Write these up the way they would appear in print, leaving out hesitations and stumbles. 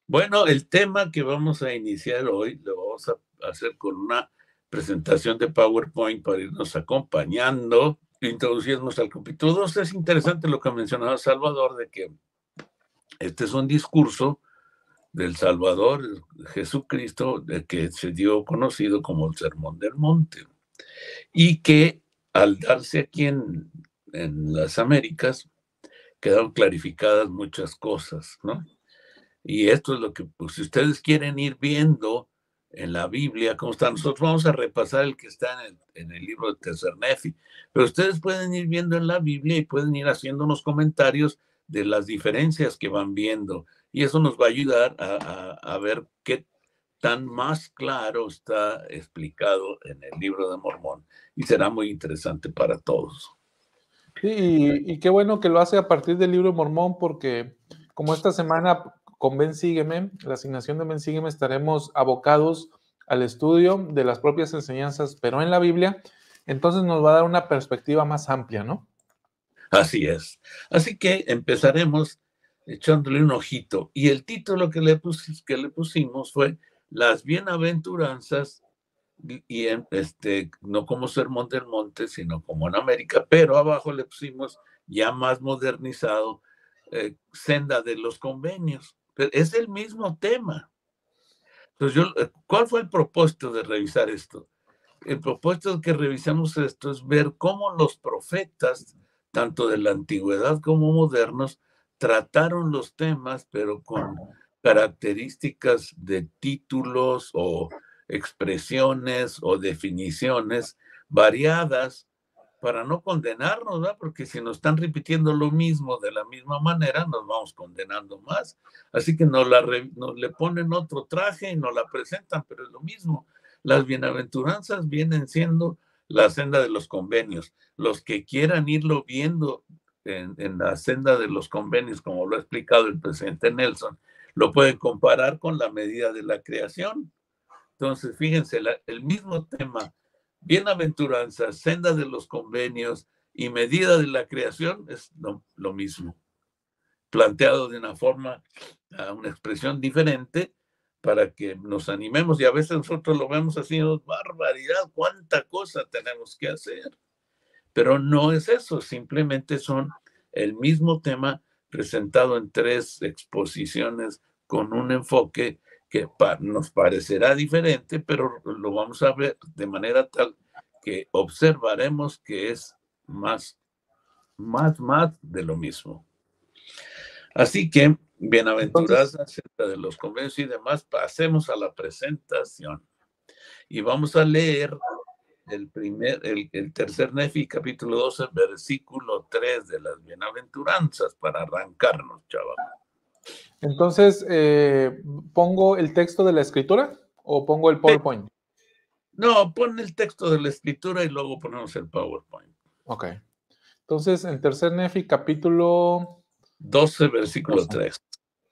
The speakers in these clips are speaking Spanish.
Bueno, el tema que vamos a iniciar hoy lo vamos a hacer con una presentación de PowerPoint para irnos acompañando, introducirnos al capítulo 2. Es interesante lo que mencionaba Salvador, de que este es un discurso del Salvador Jesucristo, de que se dio conocido como el Sermón del Monte, y que al darse aquí en las Américas quedaron clarificadas muchas cosas, ¿no? Y esto es lo que, pues, si ustedes quieren ir viendo en la Biblia cómo está, nosotros vamos a repasar el que está en el libro de Tercer Nefi, pero ustedes pueden ir viendo en la Biblia y pueden ir haciendo unos comentarios de las diferencias que van viendo, y eso nos va a ayudar a ver qué tan más claro está explicado en el libro de Mormón, y será muy interesante para todos. Sí, y qué bueno que lo hace a partir del libro de Mormón, porque como esta semana con Ven Sígueme, la asignación de Ven Sígueme, estaremos abocados al estudio de las propias enseñanzas, pero en la Biblia, entonces nos va a dar una perspectiva más amplia, ¿no? Así es. Así que empezaremos echándole un ojito. Y el título que le pusimos fue Las bienaventuranzas, y no como Sermón del Monte, sino como en América, pero abajo le pusimos, ya más modernizado, Senda de los Convenios. Pero es el mismo tema. Entonces, ¿cuál fue el propósito de revisar esto? El propósito de que revisemos esto es ver cómo los profetas, tanto de la antigüedad como modernos, trataron los temas, pero con características de títulos o expresiones o definiciones variadas para no condenarnos, ¿verdad? Porque si nos están repitiendo lo mismo de la misma manera, nos vamos condenando más. Así que nos le ponen otro traje y nos la presentan, pero es lo mismo. Las bienaventuranzas vienen siendo la senda de los convenios. Los que quieran irlo viendo en la senda de los convenios, como lo ha explicado el presidente Nelson, lo pueden comparar con la medida de la creación. Entonces, fíjense, el mismo tema, bienaventuranzas, senda de los convenios y medida de la creación es lo mismo, planteado de una forma, una expresión diferente, para que nos animemos, y a veces nosotros lo vemos así, barbaridad, cuánta cosa tenemos que hacer, pero no es eso, simplemente son el mismo tema presentado en tres exposiciones con un enfoque que nos parecerá diferente, pero lo vamos a ver de manera tal que observaremos que es más de lo mismo. Así que, bienaventuradas acerca de los convenios y demás, pasemos a la presentación. Y vamos a leer el tercer Nefi, capítulo 12, versículo 3 de las bienaventuranzas, para arrancarnos, chaval. Entonces, ¿pongo el texto de la escritura o pongo el PowerPoint? No, pon el texto de la escritura y luego ponemos el PowerPoint. Ok. Entonces, en tercer Nefi, capítulo 12, versículo 3.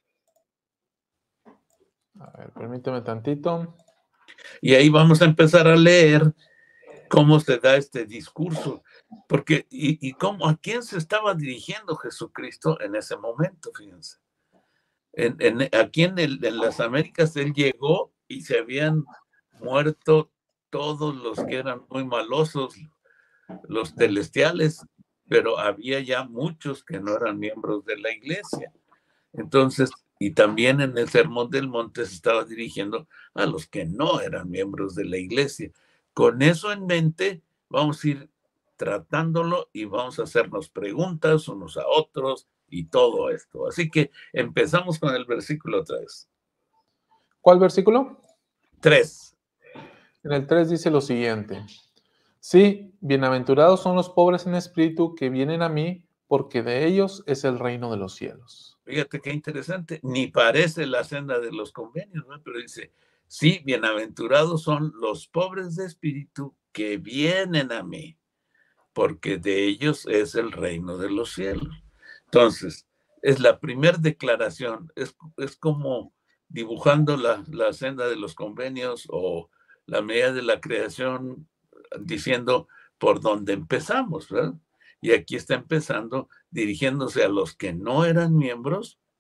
A ver, permíteme tantito. Y ahí vamos a empezar a leer cómo se da este discurso, porque a quién se estaba dirigiendo Jesucristo en ese momento, fíjense. Aquí en las Américas él llegó y se habían muerto todos los que eran muy malosos, los celestiales, pero había ya muchos que no eran miembros de la iglesia. Entonces, y también en el Sermón del Monte se estaba dirigiendo a los que no eran miembros de la iglesia. Con eso en mente, vamos a ir tratándolo y vamos a hacernos preguntas unos a otros y todo esto. Así que empezamos con el versículo 3. ¿Cuál versículo? 3. En el 3 dice lo siguiente. Sí, bienaventurados son los pobres en espíritu que vienen a mí, porque de ellos es el reino de los cielos. Fíjate qué interesante. Ni parece la senda de los convenios, ¿no? Pero dice, sí, bienaventurados son los pobres de espíritu que vienen a mí, porque de ellos es el reino de los cielos. Entonces, es la primera declaración, es como dibujando la senda de los convenios o la medida de la creación, diciendo por dónde empezamos, ¿verdad? Y aquí está empezando dirigiéndose a los que no eran miembros,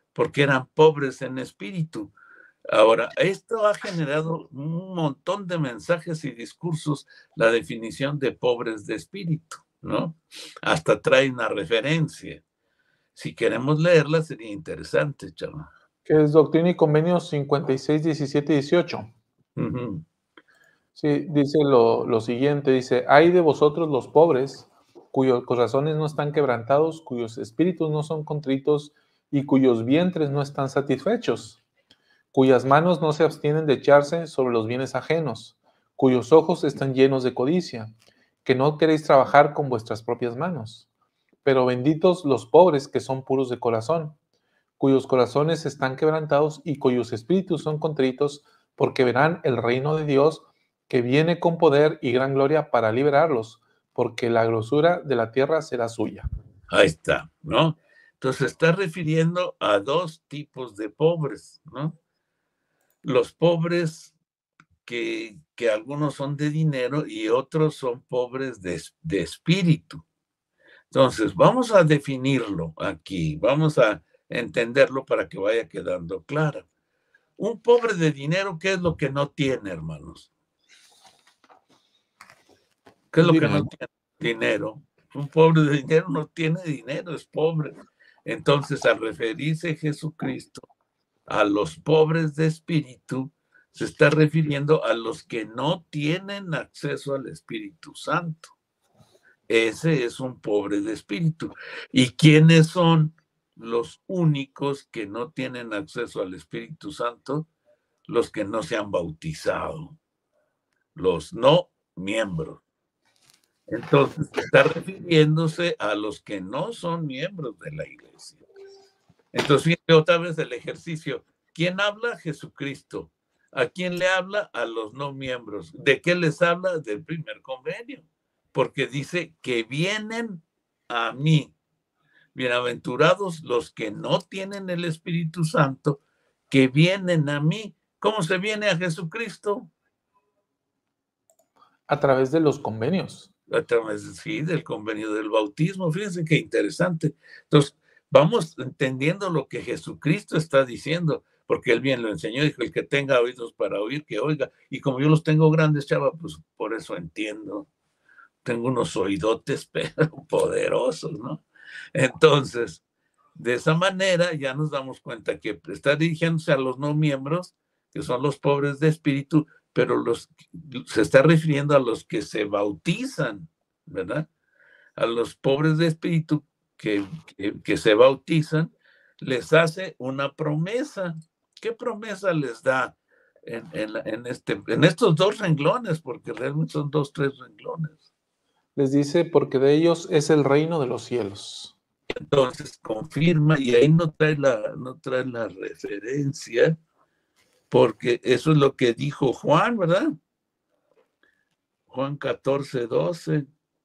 porque eran pobres en espíritu. Ahora, esto ha generado un montón de mensajes y discursos, la definición de pobres de espíritu, ¿no? Hasta trae una referencia. Si queremos leerla, sería interesante, chaval. Que es Doctrina y Convenios 56, 17 y 18. Uh-huh. Sí, dice lo siguiente, dice, hay de vosotros los pobres, cuyos corazones no están quebrantados, cuyos espíritus no son contritos y cuyos vientres no están satisfechos, cuyas manos no se abstienen de echarse sobre los bienes ajenos, cuyos ojos están llenos de codicia, que no queréis trabajar con vuestras propias manos. Pero benditos los pobres que son puros de corazón, cuyos corazones están quebrantados y cuyos espíritus son contritos, porque verán el reino de Dios que viene con poder y gran gloria para liberarlos, porque la grosura de la tierra será suya. Ahí está, ¿no? Entonces está refiriendo a dos tipos de pobres, ¿no? Los pobres que algunos son de dinero y otros son pobres de espíritu. Entonces, vamos a definirlo aquí, vamos a entenderlo para que vaya quedando claro. Un pobre de dinero, ¿qué es lo que no tiene, hermanos? ¿Qué es lo que no tiene? Dinero. Un pobre de dinero no tiene dinero, es pobre. Entonces, al referirse Jesucristo a los pobres de espíritu, se está refiriendo a los que no tienen acceso al Espíritu Santo. Ese es un pobre de espíritu. ¿Y quiénes son los únicos que no tienen acceso al Espíritu Santo? Los que no se han bautizado, los no miembros. Entonces está refiriéndose a los que no son miembros de la iglesia. Entonces, fíjate otra vez el ejercicio. ¿Quién habla? Jesucristo. ¿A quién le habla? A los no miembros. ¿De qué les habla? Del primer convenio. Porque dice que vienen a mí. Bienaventurados los que no tienen el Espíritu Santo, que vienen a mí. ¿Cómo se viene a Jesucristo? A través de los convenios. A través, sí, del convenio del bautismo. Fíjense qué interesante. Entonces, vamos entendiendo lo que Jesucristo está diciendo, porque él bien lo enseñó, dijo, el que tenga oídos para oír, que oiga. Y como yo los tengo grandes, chava, pues por eso entiendo. Tengo unos oídotes, pero poderosos, ¿no? Entonces, de esa manera ya nos damos cuenta que está dirigiéndose a los no miembros, que son los pobres de espíritu, pero se está refiriendo a los que se bautizan, ¿verdad? A los pobres de espíritu que se bautizan, les hace una promesa. ¿Qué promesa les da en estos dos renglones? Porque realmente son 2, 3 renglones. Les dice, porque de ellos es el reino de los cielos. Entonces confirma, y ahí no trae la referencia, porque eso es lo que dijo Juan, ¿verdad? Juan 14, 12.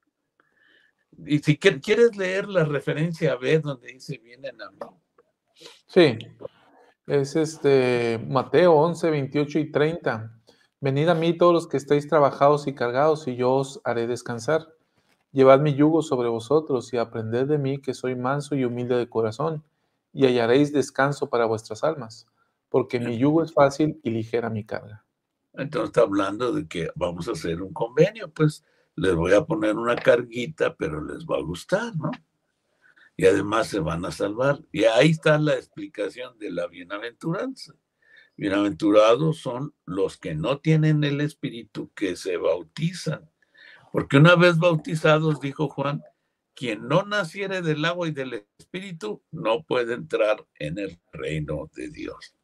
Y si quieres leer la referencia B, donde dice vienen a mí. Sí, es Mateo 11, 28 y 30. Venid a mí todos los que estáis trabajados y cargados, y yo os haré descansar. Llevad mi yugo sobre vosotros y aprended de mí, que soy manso y humilde de corazón, y hallaréis descanso para vuestras almas, porque mi yugo es fácil y ligera mi carga. Entonces está hablando de que vamos a hacer un convenio, pues les voy a poner una carguita, pero les va a gustar, ¿no? Y además se van a salvar. Y ahí está la explicación de la bienaventuranza. Bienaventurados son los que no tienen el Espíritu, que se bautizan. Porque una vez bautizados, dijo Juan, quien no naciere del agua y del Espíritu no puede entrar en el reino de Dios.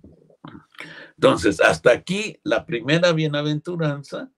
Entonces, hasta aquí la primera bienaventuranza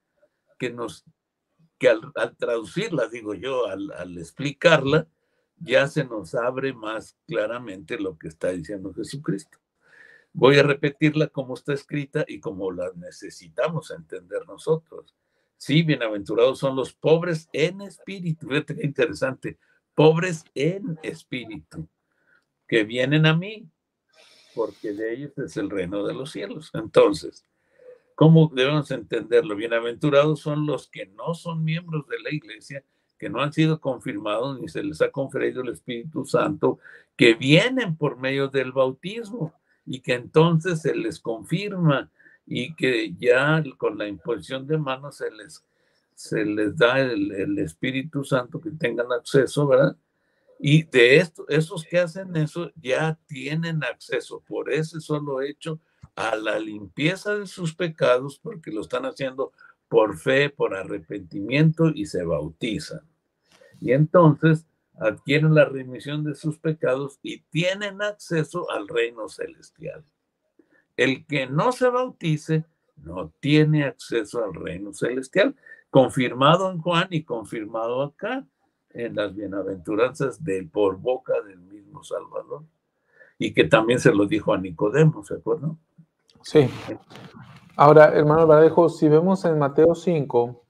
que al traducirla, digo yo, al explicarla, ya se nos abre más claramente lo que está diciendo Jesucristo. Voy a repetirla como está escrita y como la necesitamos entender nosotros. Sí, bienaventurados son los pobres en espíritu. Fíjate qué interesante. Pobres en espíritu, que vienen a mí, porque de ellos es el reino de los cielos. Entonces, ¿cómo debemos entenderlo? Bienaventurados son los que no son miembros de la iglesia, que no han sido confirmados ni se les ha conferido el Espíritu Santo, que vienen por medio del bautismo y que entonces se les confirma y que ya con la imposición de manos se les da el Espíritu Santo, que tengan acceso, ¿verdad? Y de esto, esos que hacen eso ya tienen acceso por ese solo hecho a la limpieza de sus pecados, porque lo están haciendo por fe, por arrepentimiento y se bautizan. Y entonces adquieren la remisión de sus pecados y tienen acceso al reino celestial. El que no se bautice no tiene acceso al reino celestial, confirmado en Juan y confirmado acá en las bienaventuranzas por boca del mismo Salvador. Y que también se lo dijo a Nicodemo, ¿se acuerdan? Sí. Ahora, hermano Vallejo, si vemos en Mateo 5,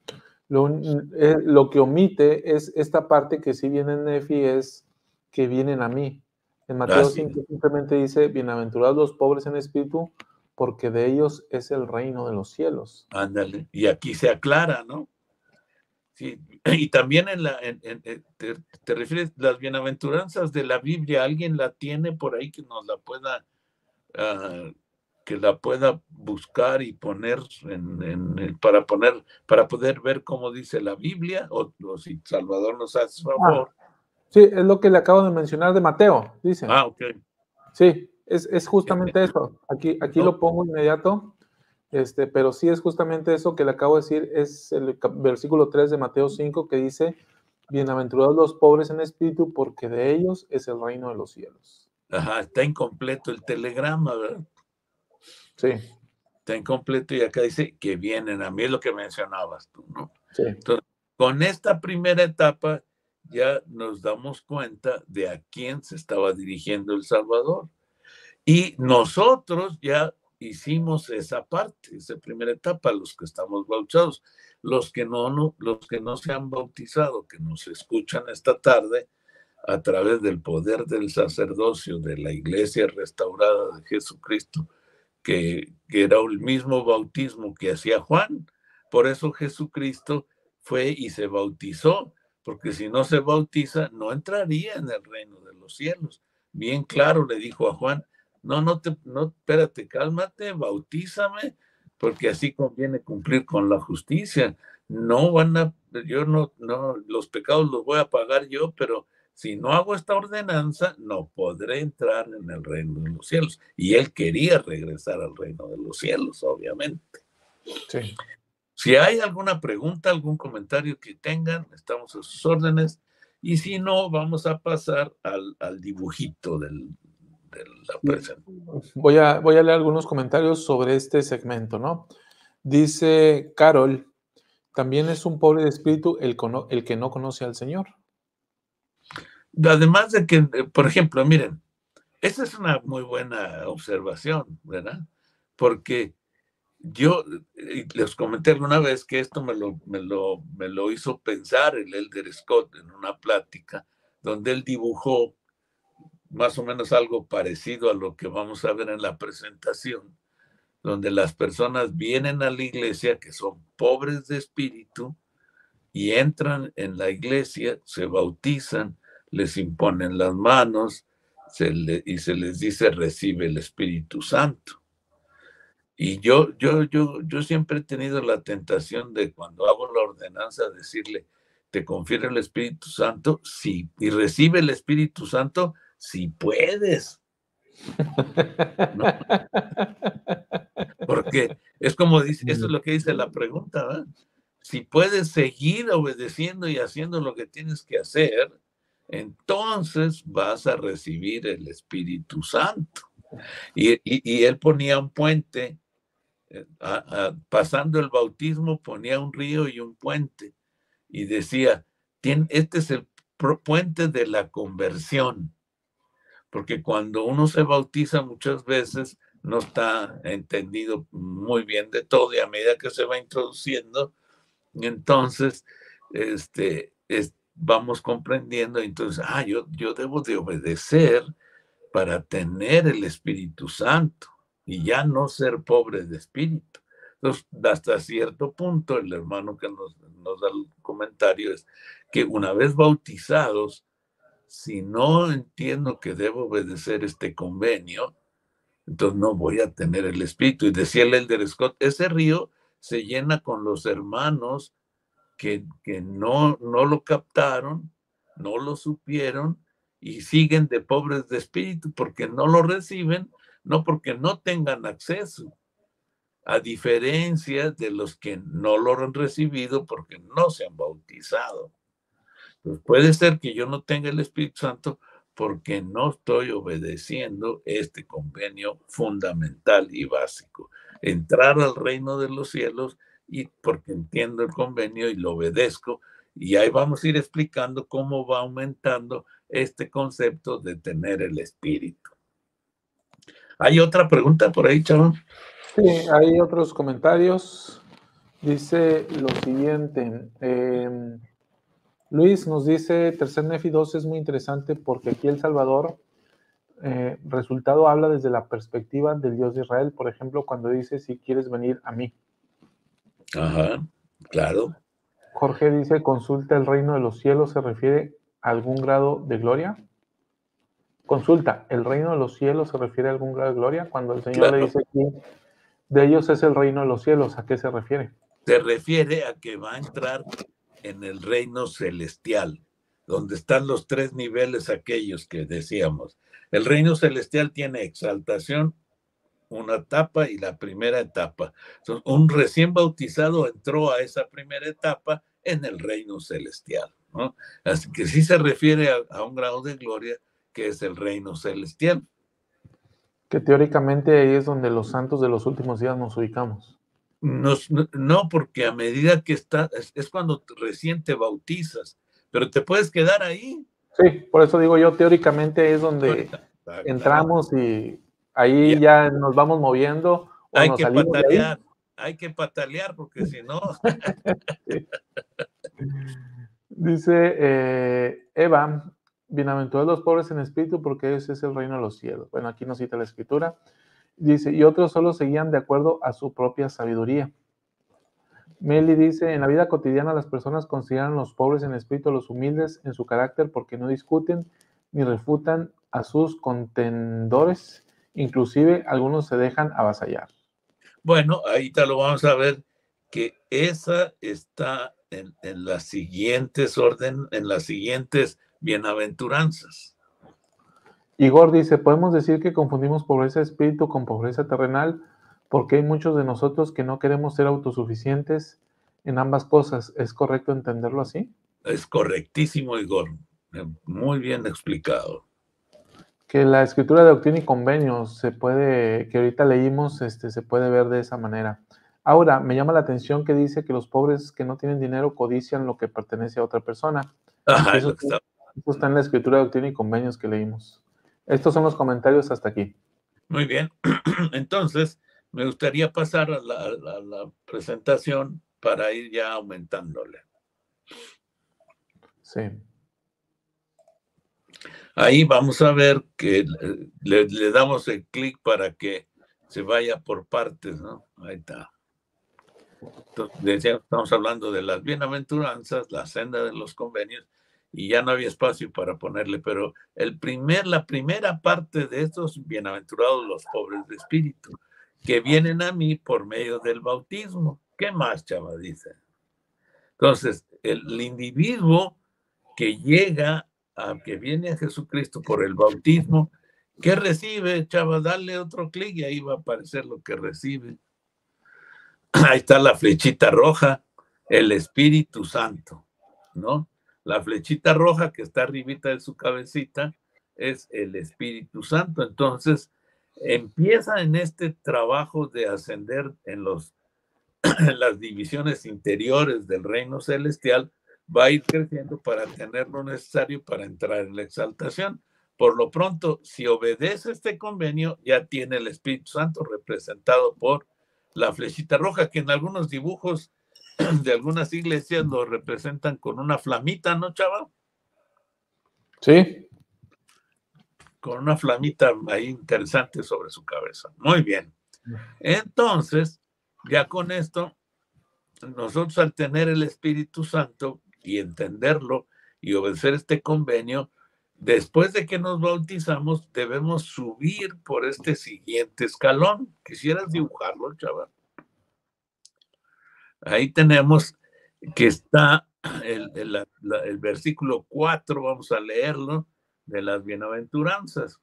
lo que omite es esta parte que sí viene en Nefi, es que vienen a mí. En Mateo 5 simplemente dice, bienaventurados los pobres en espíritu, porque de ellos es el reino de los cielos. Ándale, y aquí se aclara, ¿no? Sí, y también te refieres las bienaventuranzas de la Biblia, ¿alguien la tiene por ahí que nos la pueda, que la pueda buscar y poner para poder ver cómo dice la Biblia? O si Salvador nos hace favor. Sí, es lo que le acabo de mencionar de Mateo, dice. Ok. Sí, es justamente eso. Aquí lo pongo inmediato. Pero sí es justamente eso que le acabo de decir, es el versículo 3 de Mateo 5 que dice, bienaventurados los pobres en espíritu, porque de ellos es el reino de los cielos. Ajá, está incompleto el telegrama, ¿verdad? Sí. Está incompleto y acá dice que vienen a mí, es lo que mencionabas tú, ¿no? Sí. Entonces, con esta primera etapa ya nos damos cuenta de a quién se estaba dirigiendo el Salvador. Y nosotros ya hicimos esa parte, esa primera etapa, los que estamos bautizados. Los que no se han bautizado, que nos escuchan esta tarde a través del poder del sacerdocio de la iglesia restaurada de Jesucristo, que era el mismo bautismo que hacía Juan. Por eso Jesucristo fue y se bautizó, porque si no se bautiza, no entraría en el reino de los cielos. Bien claro le dijo a Juan, no, espérate, cálmate, bautízame, porque así conviene cumplir con la justicia. Los pecados los voy a pagar yo, pero si no hago esta ordenanza, no podré entrar en el reino de los cielos. Y él quería regresar al reino de los cielos, obviamente. Sí. Si hay alguna pregunta, algún comentario que tengan, estamos a sus órdenes. Y si no, vamos a pasar al dibujito de la presentación. Voy a leer algunos comentarios sobre este segmento, ¿no? Dice Carol, también es un pobre de espíritu el que no conoce al Señor. Además de que, por ejemplo, miren, esa es una muy buena observación, ¿verdad? Porque yo les comenté alguna vez que esto me lo hizo pensar el Elder Scott en una plática donde él dibujó más o menos algo parecido a lo que vamos a ver en la presentación, donde las personas vienen a la iglesia que son pobres de espíritu y entran en la iglesia, se bautizan, les imponen las manos y se les dice recibe el Espíritu Santo. Y yo siempre he tenido la tentación de cuando hago la ordenanza decirle, te confiere el Espíritu Santo, sí, y recibe el Espíritu Santo, si puedes. ¿No? Porque es como dice, eso es lo que dice la pregunta, ¿verdad? Si puedes seguir obedeciendo y haciendo lo que tienes que hacer, entonces vas a recibir el Espíritu Santo. Y él ponía un puente, pasando el bautismo, ponía un río y un puente. Y decía, este es el puente de la conversión. Porque cuando uno se bautiza muchas veces no está entendido muy bien de todo y a medida que se va introduciendo, entonces vamos comprendiendo, entonces, yo debo de obedecer para tener el Espíritu Santo y ya no ser pobre de espíritu. Entonces, hasta cierto punto, el hermano que nos da el comentario es que una vez bautizados, si no entiendo que debo obedecer este convenio, entonces no voy a tener el Espíritu. Y decía el Elder Scott, ese río se llena con los hermanos que no lo captaron, no lo supieron y siguen de pobres de espíritu porque no lo reciben, no porque no tengan acceso, a diferencia de los que no lo han recibido porque no se han bautizado. Pues puede ser que yo no tenga el Espíritu Santo porque no estoy obedeciendo este convenio fundamental y básico. Entrar al reino de los cielos y porque entiendo el convenio y lo obedezco. Y ahí vamos a ir explicando cómo va aumentando este concepto de tener el Espíritu. ¿Hay otra pregunta por ahí, chaval? Sí, hay otros comentarios. Dice lo siguiente. Luis nos dice, Tercer Nefi 2 es muy interesante porque aquí El Salvador, resultado habla desde la perspectiva del Dios de Israel, por ejemplo, cuando dice, si quieres venir a mí. Ajá, claro. Jorge dice, consulta, el reino de los cielos, ¿se refiere a algún grado de gloria? Consulta, ¿el reino de los cielos se refiere a algún grado de gloria? Cuando el Señor Claro. le dice aquí, de ellos es el reino de los cielos, ¿a qué se refiere? Se refiere a que va a entrar en el reino celestial, donde están los tres niveles aquellos que decíamos. El reino celestial tiene exaltación, una etapa y la primera etapa. Entonces, un recién bautizado entró a esa primera etapa en el reino celestial, ¿no? Así que sí se refiere a un grado de gloria que es el reino celestial. Que teóricamente ahí es donde los santos de los últimos días nos ubicamos. No, porque a medida que estás, es cuando recién te bautizas, pero te puedes quedar ahí. Sí, por eso digo yo, teóricamente es donde entramos y ahí ya nos vamos moviendo o Hay nos que salimos de ahí. hay que patalear porque si no. Sí. Dice Eva, bienaventurados los pobres en espíritu porque ese es el reino de los cielos. Bueno, aquí nos cita la escritura. Dice, y otros solo seguían de acuerdo a su propia sabiduría. Meli dice, en la vida cotidiana las personas consideran los pobres en espíritu a los humildes en su carácter porque no discuten ni refutan a sus contendores, inclusive algunos se dejan avasallar. Bueno, ahí te lo vamos a ver, que esa está en las siguientes en las siguientes bienaventuranzas. Igor dice, podemos decir que confundimos pobreza de espíritu con pobreza terrenal porque hay muchos de nosotros que no queremos ser autosuficientes en ambas cosas. ¿Es correcto entenderlo así? Es correctísimo, Igor. Muy bien explicado. Que la escritura de Doctrina y Convenios se puede, que ahorita leímos, se puede ver de esa manera. Ahora, me llama la atención que dice que los pobres que no tienen dinero codician lo que pertenece a otra persona. Ajá, Eso está en la escritura de Doctrina y Convenios que leímos. Estos son los comentarios hasta aquí. Muy bien. Entonces, me gustaría pasar a la presentación para ir ya aumentándole. Sí. Ahí vamos a ver que le damos el clic para que se vaya por partes, ¿no? Ahí está. Entonces, estamos hablando de las bienaventuranzas, la senda de los convenios, y ya no había espacio para ponerle, pero la primera parte de estos bienaventurados los pobres de espíritu, que vienen a mí por medio del bautismo. ¿Qué más, chava? Dice. Entonces, el individuo que llega que viene a Jesucristo por el bautismo, ¿qué recibe, chava? Dale otro clic y ahí va a aparecer lo que recibe. Ahí está la flechita roja, el Espíritu Santo, ¿no? La flechita roja que está arribita de su cabecita es el Espíritu Santo. Entonces, empieza en este trabajo de ascender en las divisiones interiores del reino celestial, va a ir creciendo para tener lo necesario para entrar en la exaltación. Por lo pronto, si obedece este convenio, ya tiene el Espíritu Santo representado por la flechita roja, que en algunos dibujos de algunas iglesias lo representan con una flamita, ¿no, chava? Sí. Con una flamita ahí interesante sobre su cabeza. Muy bien. Entonces, ya con esto, nosotros al tener el Espíritu Santo, y entenderlo y obedecer este convenio, después de que nos bautizamos, debemos subir por este siguiente escalón. ¿Quisieras dibujarlo, chaval? Ahí tenemos que está el versículo 4, vamos a leerlo, de las bienaventuranzas.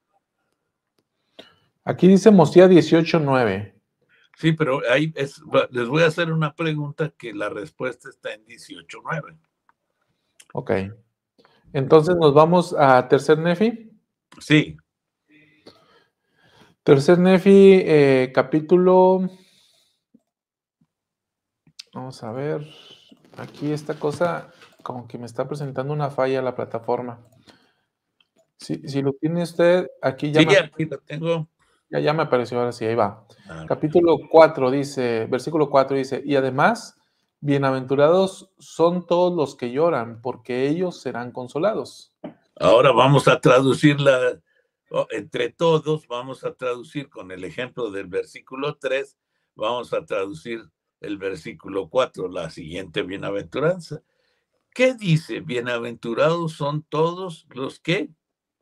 Aquí dice Mosías 18:9. Sí, pero ahí les voy a hacer una pregunta que la respuesta está en 18:9. Ok. Entonces nos vamos a Tercer Nefi. Sí. Tercer Nefi, capítulo. Vamos a ver. Aquí esta cosa como que me está presentando una falla a la plataforma. Si lo tiene usted, aquí ya, Sí, aquí lo tengo. ya me apareció, ahora sí, ahí va. Capítulo 4 dice, versículo 4 dice, y además, bienaventurados son todos los que lloran, porque ellos serán consolados. Ahora vamos a traducirla entre todos, vamos a traducir con el ejemplo del versículo 3, vamos a traducir el versículo 4, la siguiente bienaventuranza. ¿Qué dice? Bienaventurados son todos los que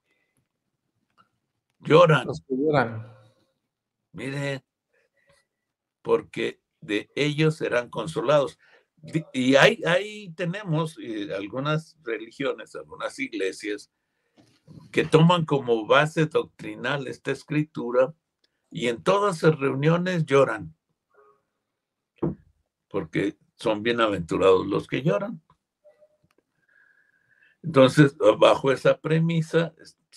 lloran. Los que lloran. Mire, porque de ellos serán consolados. Y ahí tenemos algunas religiones, algunas iglesias que toman como base doctrinal esta escritura y en todas sus reuniones lloran, porque son bienaventurados los que lloran. Entonces, bajo esa premisa,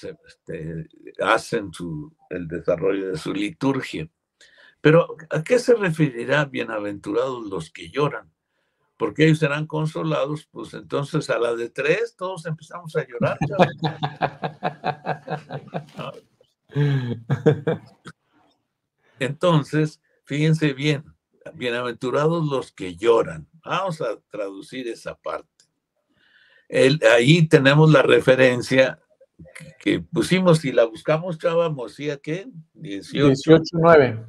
hacen el desarrollo de su liturgia. Pero, ¿a qué se referirá bienaventurados los que lloran? Porque ellos serán consolados, pues entonces a la de 3 todos empezamos a llorar, Entonces, fíjense bien, bienaventurados los que lloran. Vamos a traducir esa parte. Ahí tenemos la referencia que pusimos, si la buscamos, Chava, Mosía, ¿qué? 18:9.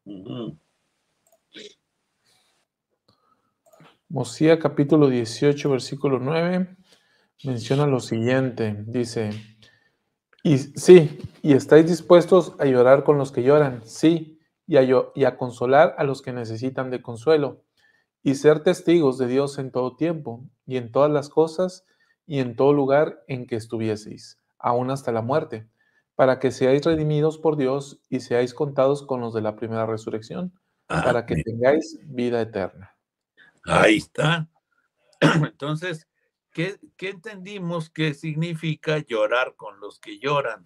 Mosía capítulo 18, versículo 9, menciona lo siguiente, dice, y sí, y estáis dispuestos a llorar con los que lloran, sí, y a consolar a los que necesitan de consuelo, y ser testigos de Dios en todo tiempo, y en todas las cosas, y en todo lugar en que estuvieseis, aún hasta la muerte, para que seáis redimidos por Dios y seáis contados con los de la primera resurrección, para que tengáis vida eterna. Ahí está. Entonces, ¿qué entendimos que significa llorar con los que lloran?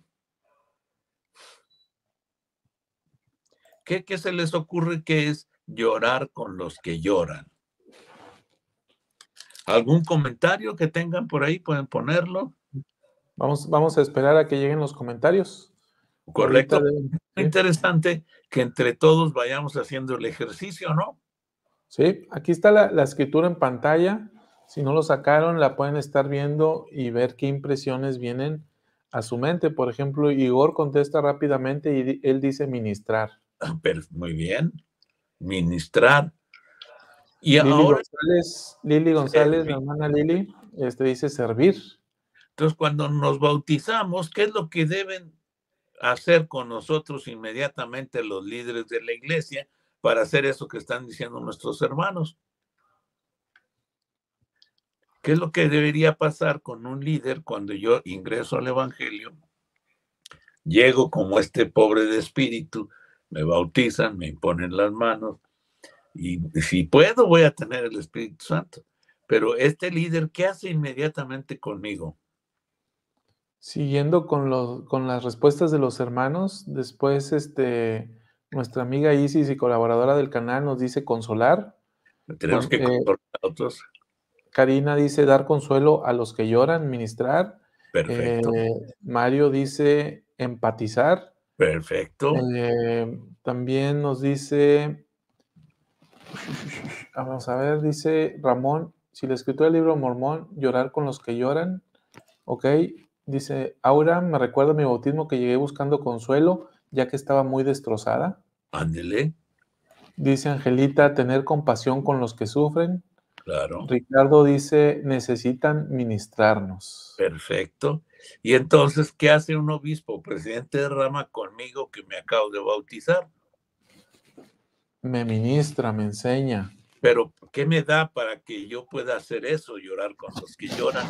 ¿Qué se les ocurre que es llorar con los que lloran? ¿Algún comentario que tengan por ahí? ¿Pueden ponerlo? Vamos a esperar a que lleguen los comentarios. Correcto. Interesante que entre todos vayamos haciendo el ejercicio, ¿no? Sí, aquí está la escritura en pantalla. Si no lo sacaron, la pueden estar viendo y ver qué impresiones vienen a su mente. Por ejemplo, Igor contesta rápidamente y él dice ministrar. Muy bien. Ministrar. Y Lili ahora, González, la hermana Lili, dice servir. Entonces, cuando nos bautizamos, ¿qué es lo que deben hacer con nosotros inmediatamente los líderes de la iglesia para hacer eso que están diciendo nuestros hermanos? ¿Qué es lo que debería pasar con un líder cuando yo ingreso al evangelio? Llego como este pobre de espíritu, me bautizan, me imponen las manos y si puedo voy a tener el Espíritu Santo. Pero este líder, ¿qué hace inmediatamente conmigo? Siguiendo con las respuestas de los hermanos, después nuestra amiga Isis y colaboradora del canal nos dice consolar. Tenemos que consolar a otros. Karina dice dar consuelo a los que lloran, ministrar. Perfecto. Mario dice empatizar. Perfecto. También nos dice, vamos a ver, dice Ramón, si la escritura del libro de Mormón, llorar con los que lloran, ok. Dice Aura, me recuerda mi bautismo que llegué buscando consuelo, ya que estaba muy destrozada. Ándele. Dice Angelita, tener compasión con los que sufren. Claro. Ricardo dice, necesitan ministrarnos. Perfecto. Y entonces, ¿qué hace un obispo, presidente de rama, conmigo que me acabo de bautizar? Me ministra, me enseña. Pero, ¿qué me da para que yo pueda hacer eso, llorar con los que lloran?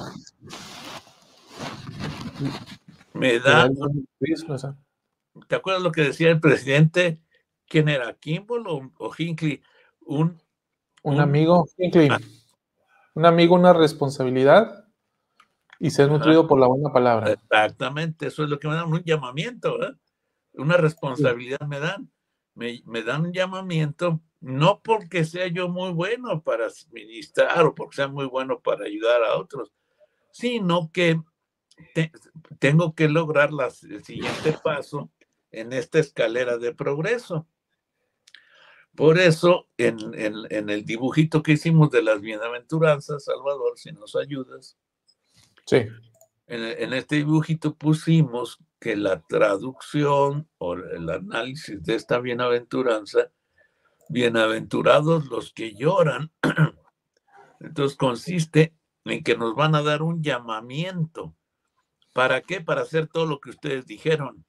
Me Te da da, el don de Cristo, esa. ¿te acuerdas lo que decía el presidente? ¿Quién era? ¿Kimball o Hinckley? Un Un, amigo, Hinckley, un amigo, una responsabilidad y ser ajá, nutrido por la buena palabra. exactamente, eso es lo que me dan, un llamamiento, ¿verdad? Una Sí. responsabilidad me dan. Me dan un llamamiento, no porque sea yo muy bueno para ministrar o porque sea muy bueno para ayudar a otros, sino que te, tengo que lograr el siguiente paso en esta escalera de progreso. Por eso, en el dibujito que hicimos de las bienaventuranzas, Salvador, si nos ayudas, Sí. en este dibujito pusimos que la traducción o el análisis de esta bienaventuranza, bienaventurados los que lloran, entonces consiste en que nos van a dar un llamamiento. ¿Para qué? Para hacer todo lo que ustedes dijeron.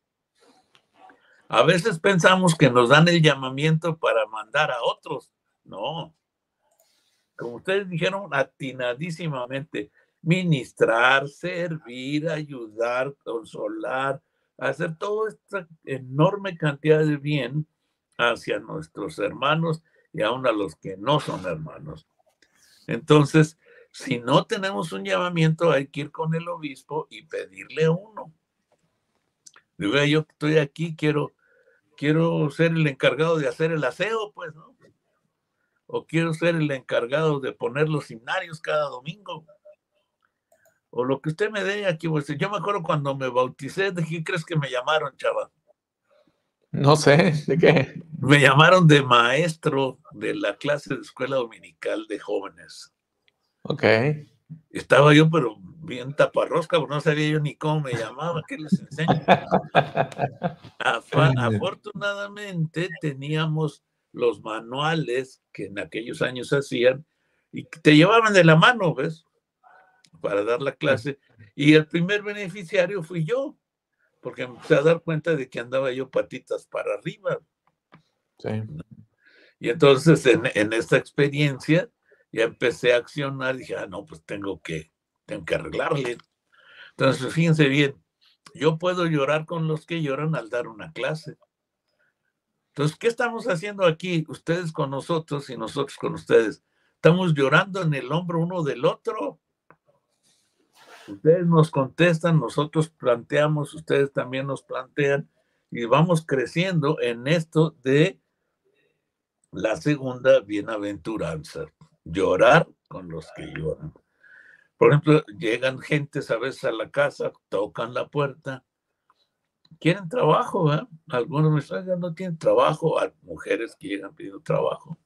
A veces pensamos que nos dan el llamamiento para mandar a otros. No, como ustedes dijeron atinadísimamente, ministrar, servir, ayudar, consolar, hacer toda esta enorme cantidad de bien hacia nuestros hermanos y aún a los que no son hermanos. Entonces, si no tenemos un llamamiento, hay que ir con el obispo y pedirle uno. Digo, yo estoy aquí, quiero ser el encargado de hacer el aseo, pues, ¿no? O quiero ser el encargado de poner los himnarios cada domingo. O lo que usted me dé aquí. Pues, yo me acuerdo cuando me bauticé, ¿de qué crees que me llamaron, chava? No sé, ¿de qué? Me llamaron de maestro de la clase de escuela dominical de jóvenes. Ok. Estaba yo, pero bien taparrosca, porque no sabía yo ni cómo me llamaba, qué les enseño. Afortunadamente teníamos los manuales que en aquellos años hacían y te llevaban de la mano, ¿ves? Para dar la clase. Y el primer beneficiario fui yo, porque me empecé a dar cuenta de que andaba yo patitas para arriba. Sí. Y entonces en esta experiencia ya empecé a accionar, dije, no, pues tengo que arreglarle. Entonces, fíjense bien, yo puedo llorar con los que lloran al dar una clase. Entonces, ¿qué estamos haciendo aquí? Ustedes con nosotros y nosotros con ustedes. Estamos llorando en el hombro uno del otro. Ustedes nos contestan, nosotros planteamos, ustedes también nos plantean y vamos creciendo en esto de la segunda bienaventuranza, llorar con los que lloran. Por ejemplo, llegan gentes a veces a la casa, tocan la puerta, quieren trabajo, ¿eh? Algunos mensajes no tienen trabajo, hay mujeres que llegan pidiendo trabajo.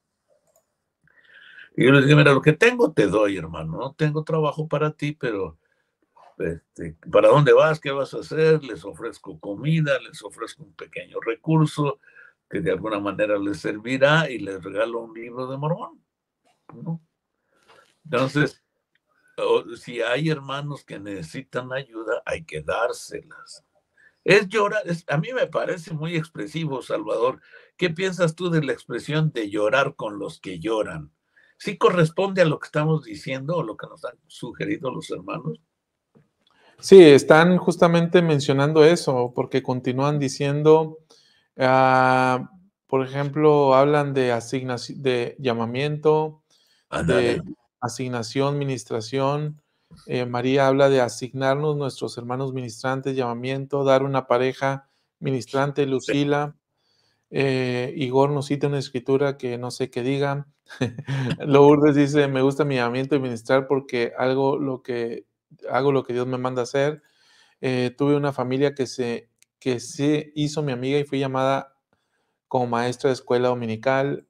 Y yo les digo, mira, lo que tengo te doy, hermano, no tengo trabajo para ti, pero ¿para dónde vas? ¿Qué vas a hacer? Les ofrezco comida, les ofrezco un pequeño recurso que de alguna manera les servirá y les regalo un libro de Mormón, ¿no? Entonces, si hay hermanos que necesitan ayuda, hay que dárselas. Es llorar, a mí me parece muy expresivo, Salvador. ¿Qué piensas tú de la expresión de llorar con los que lloran? ¿Sí corresponde a lo que estamos diciendo o lo que nos han sugerido los hermanos? Sí, están justamente mencionando eso, porque continúan diciendo, por ejemplo, hablan de de llamamiento, Ándale. de asignación, ministración. María habla de asignarnos nuestros hermanos ministrantes, llamamiento, dar una pareja ministrante, Sí. Lucila. Igor nos cita una escritura que no sé qué diga. Lourdes dice, me gusta mi llamamiento de ministrar porque hago lo que Dios me manda hacer. Tuve una familia que sí hizo mi amiga y fui llamada como maestra de escuela dominical.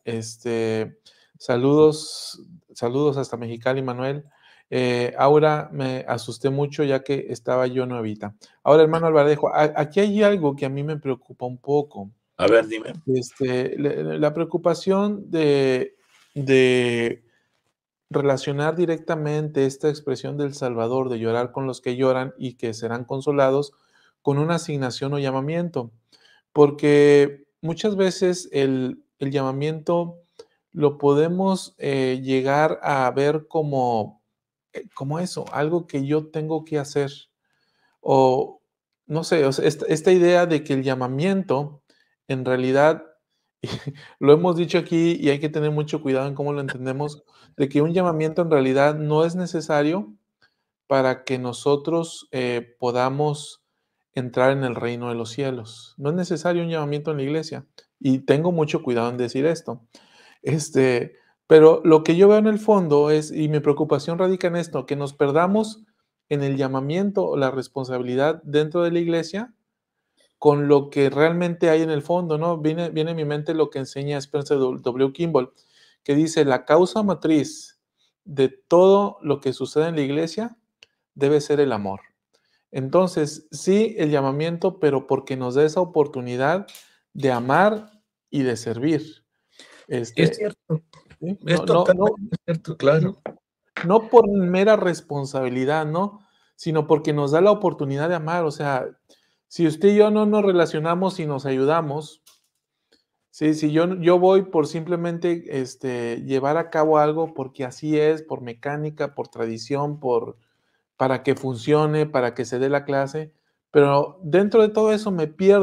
Saludos, saludos hasta Mexicali, Manuel. Aura, me asusté mucho ya que estaba yo nuevita. Ahora, hermano Alvarejo, aquí hay algo que a mí me preocupa un poco. A ver, dime. La preocupación de relacionar directamente esta expresión del Salvador, de llorar con los que lloran y que serán consolados, con una asignación o llamamiento. Porque muchas veces el llamamiento lo podemos llegar a ver como eso, algo que yo tengo que hacer. O no sé, o sea, esta idea de que el llamamiento en realidad, lo hemos dicho aquí y hay que tener mucho cuidado en cómo lo entendemos, de que un llamamiento en realidad no es necesario para que nosotros podamos entrar en el reino de los cielos. No es necesario un llamamiento en la iglesia. Y tengo mucho cuidado en decir esto. Este, pero lo que yo veo en el fondo es, y mi preocupación radica en esto, que nos perdamos en el llamamiento o la responsabilidad dentro de la iglesia con lo que realmente hay en el fondo, ¿no? Viene a mi mente lo que enseña Spencer W. Kimball, que dice, la causa matriz de todo lo que sucede en la iglesia debe ser el amor. Entonces, sí, el llamamiento, pero porque nos da esa oportunidad de amar y de servir. Es Este, cierto, ¿sí? es totalmente cierto, claro. No por mera responsabilidad, ¿no? Sino porque nos da la oportunidad de amar. O sea, si usted y yo no nos relacionamos y nos ayudamos, ¿sí? Si yo voy por simplemente llevar a cabo algo porque así es, por mecánica, por tradición, para que funcione, para que se dé la clase, pero dentro de todo eso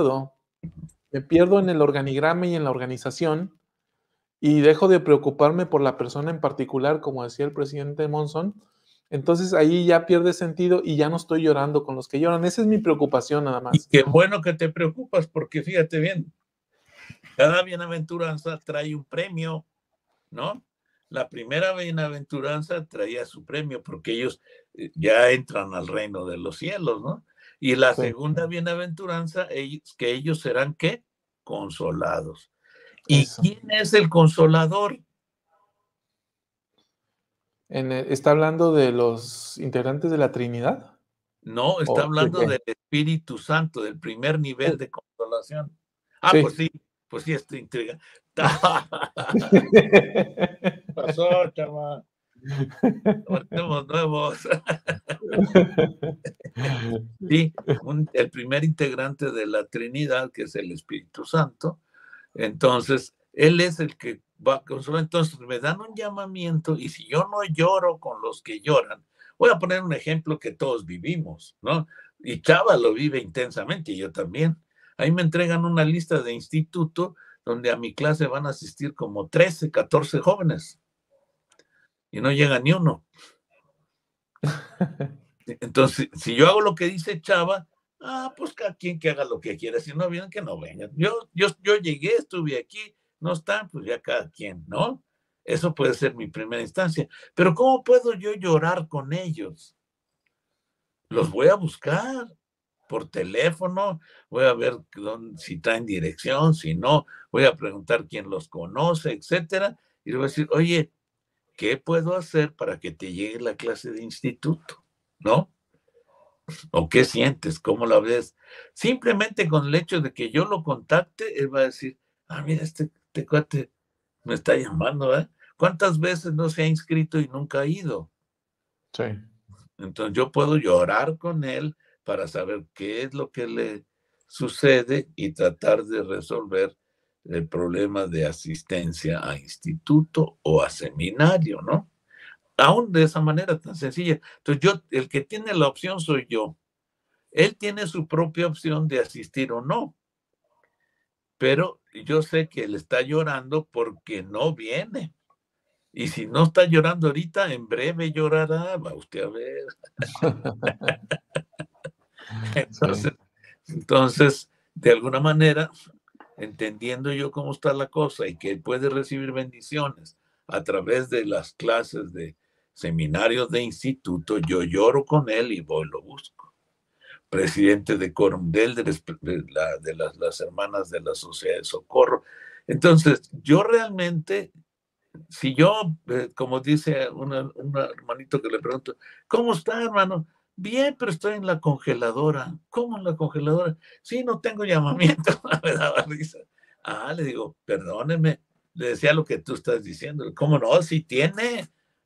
me pierdo en el organigrama y en la organización y dejo de preocuparme por la persona en particular, como decía el presidente Monson. Entonces ahí ya pierde sentido y ya no estoy llorando con los que lloran. Esa es mi preocupación nada Y más. qué bueno que te preocupas, porque fíjate bien, cada bienaventuranza trae un premio, ¿no? La primera bienaventuranza traía su premio porque ellos ya entran al reino de los cielos, ¿no? Y la Sí, segunda bienaventuranza, que ellos serán, ¿qué? Consolados. ¿Y eso. quién es el consolador? ¿Está hablando de los integrantes de la Trinidad? No, está ¿O de hablando qué? del Espíritu Santo, del primer nivel de consolación. Ah, Sí. pues sí, estoy intriga. Pasó, chama. Tenemos nuevos. Sí, el primer integrante de la Trinidad, que es el Espíritu Santo. Entonces, Él es el que va a consolar. Entonces, me dan un llamamiento y si yo no lloro con los que lloran, voy a poner un ejemplo que todos vivimos, ¿no? Y Chava lo vive intensamente, y yo también. Ahí me entregan una lista de instituto donde a mi clase van a asistir como 13, 14 jóvenes y no llega ni uno. Entonces, si yo hago lo que dice Chava, pues cada quien que haga lo que quiera, si no vienen, que no vengan. Yo llegué, estuve aquí, no están, pues ya cada quien, ¿no? Eso puede ser mi primera instancia. Pero ¿cómo puedo yo llorar con ellos? Los voy a buscar por teléfono, voy a ver si traen dirección, si no, voy a preguntar quién los conoce, etcétera, y le voy a decir, oye, ¿qué puedo hacer para que te llegue la clase de instituto? ¿No? ¿O qué sientes? ¿Cómo la ves? Simplemente con el hecho de que yo lo contacte, él va a decir, mira, este cuate me está llamando, ¿eh? ¿Cuántas veces no se ha inscrito y nunca ha ido? Sí. Entonces yo puedo llorar con él para saber qué es lo que le sucede y tratar de resolver el problema de asistencia a instituto o a seminario, ¿no? Aún de esa manera tan sencilla. Entonces el que tiene la opción soy yo. Él tiene su propia opción de asistir o no, pero yo sé que él está llorando porque no viene. Y si no está llorando ahorita, en breve llorará, va usted a ver. Sí. Entonces, de alguna manera, entendiendo yo cómo está la cosa y que él puede recibir bendiciones a través de las clases de seminarios de instituto, yo lloro con él y voy, lo busco. Presidente de Corum del, de las hermanas de la Sociedad de Socorro. Entonces, yo realmente, si yo, como dice un hermanito que le pregunto, ¿cómo está, hermano? Bien, pero estoy en la congeladora. ¿Cómo en la congeladora? Sí, no tengo llamamiento. Me daba risa. Le digo, perdóneme, le decía lo que tú estás diciendo. ¿Cómo no? Si tiene.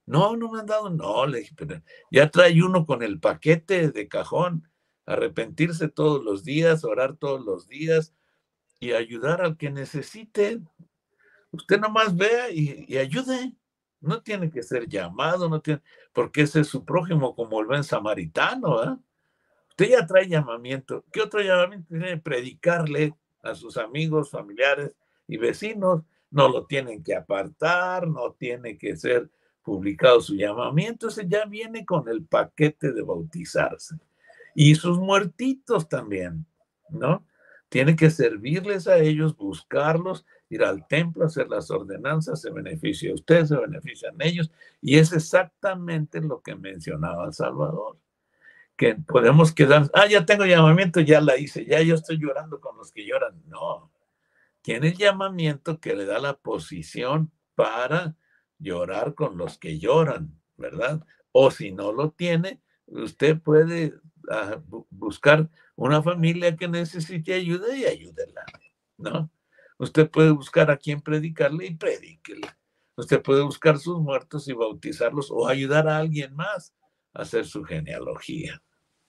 No, no me han dado, no, le dije, pero ya trae uno con el paquete de cajón, arrepentirse todos los días, orar todos los días y ayudar al que necesite. Usted nomás vea y ayude. No tiene que ser llamado, no tiene, porque ese es su prójimo como el buen samaritano, ¿eh? Usted ya trae llamamiento. ¿Qué otro llamamiento tiene? Predicarle a sus amigos, familiares y vecinos. No lo tienen que apartar, no tiene que ser publicado su llamamiento. Ese ya viene con el paquete de bautizarse. Y sus muertitos también, ¿no? Tiene que servirles a ellos, buscarlos, ir al templo, hacer las ordenanzas, se beneficia a usted, se benefician ellos. Y es exactamente lo que mencionaba El Salvador, que podemos quedar, ya tengo llamamiento, ya la hice, ya yo estoy llorando con los que lloran. No, tiene el llamamiento que le da la posición para llorar con los que lloran, ¿verdad? O si no lo tiene, usted puede buscar una familia que necesite ayuda y ayúdela, ¿no? Usted puede buscar a quien predicarle y predíquele. Usted puede buscar sus muertos y bautizarlos o ayudar a alguien más a hacer su genealogía.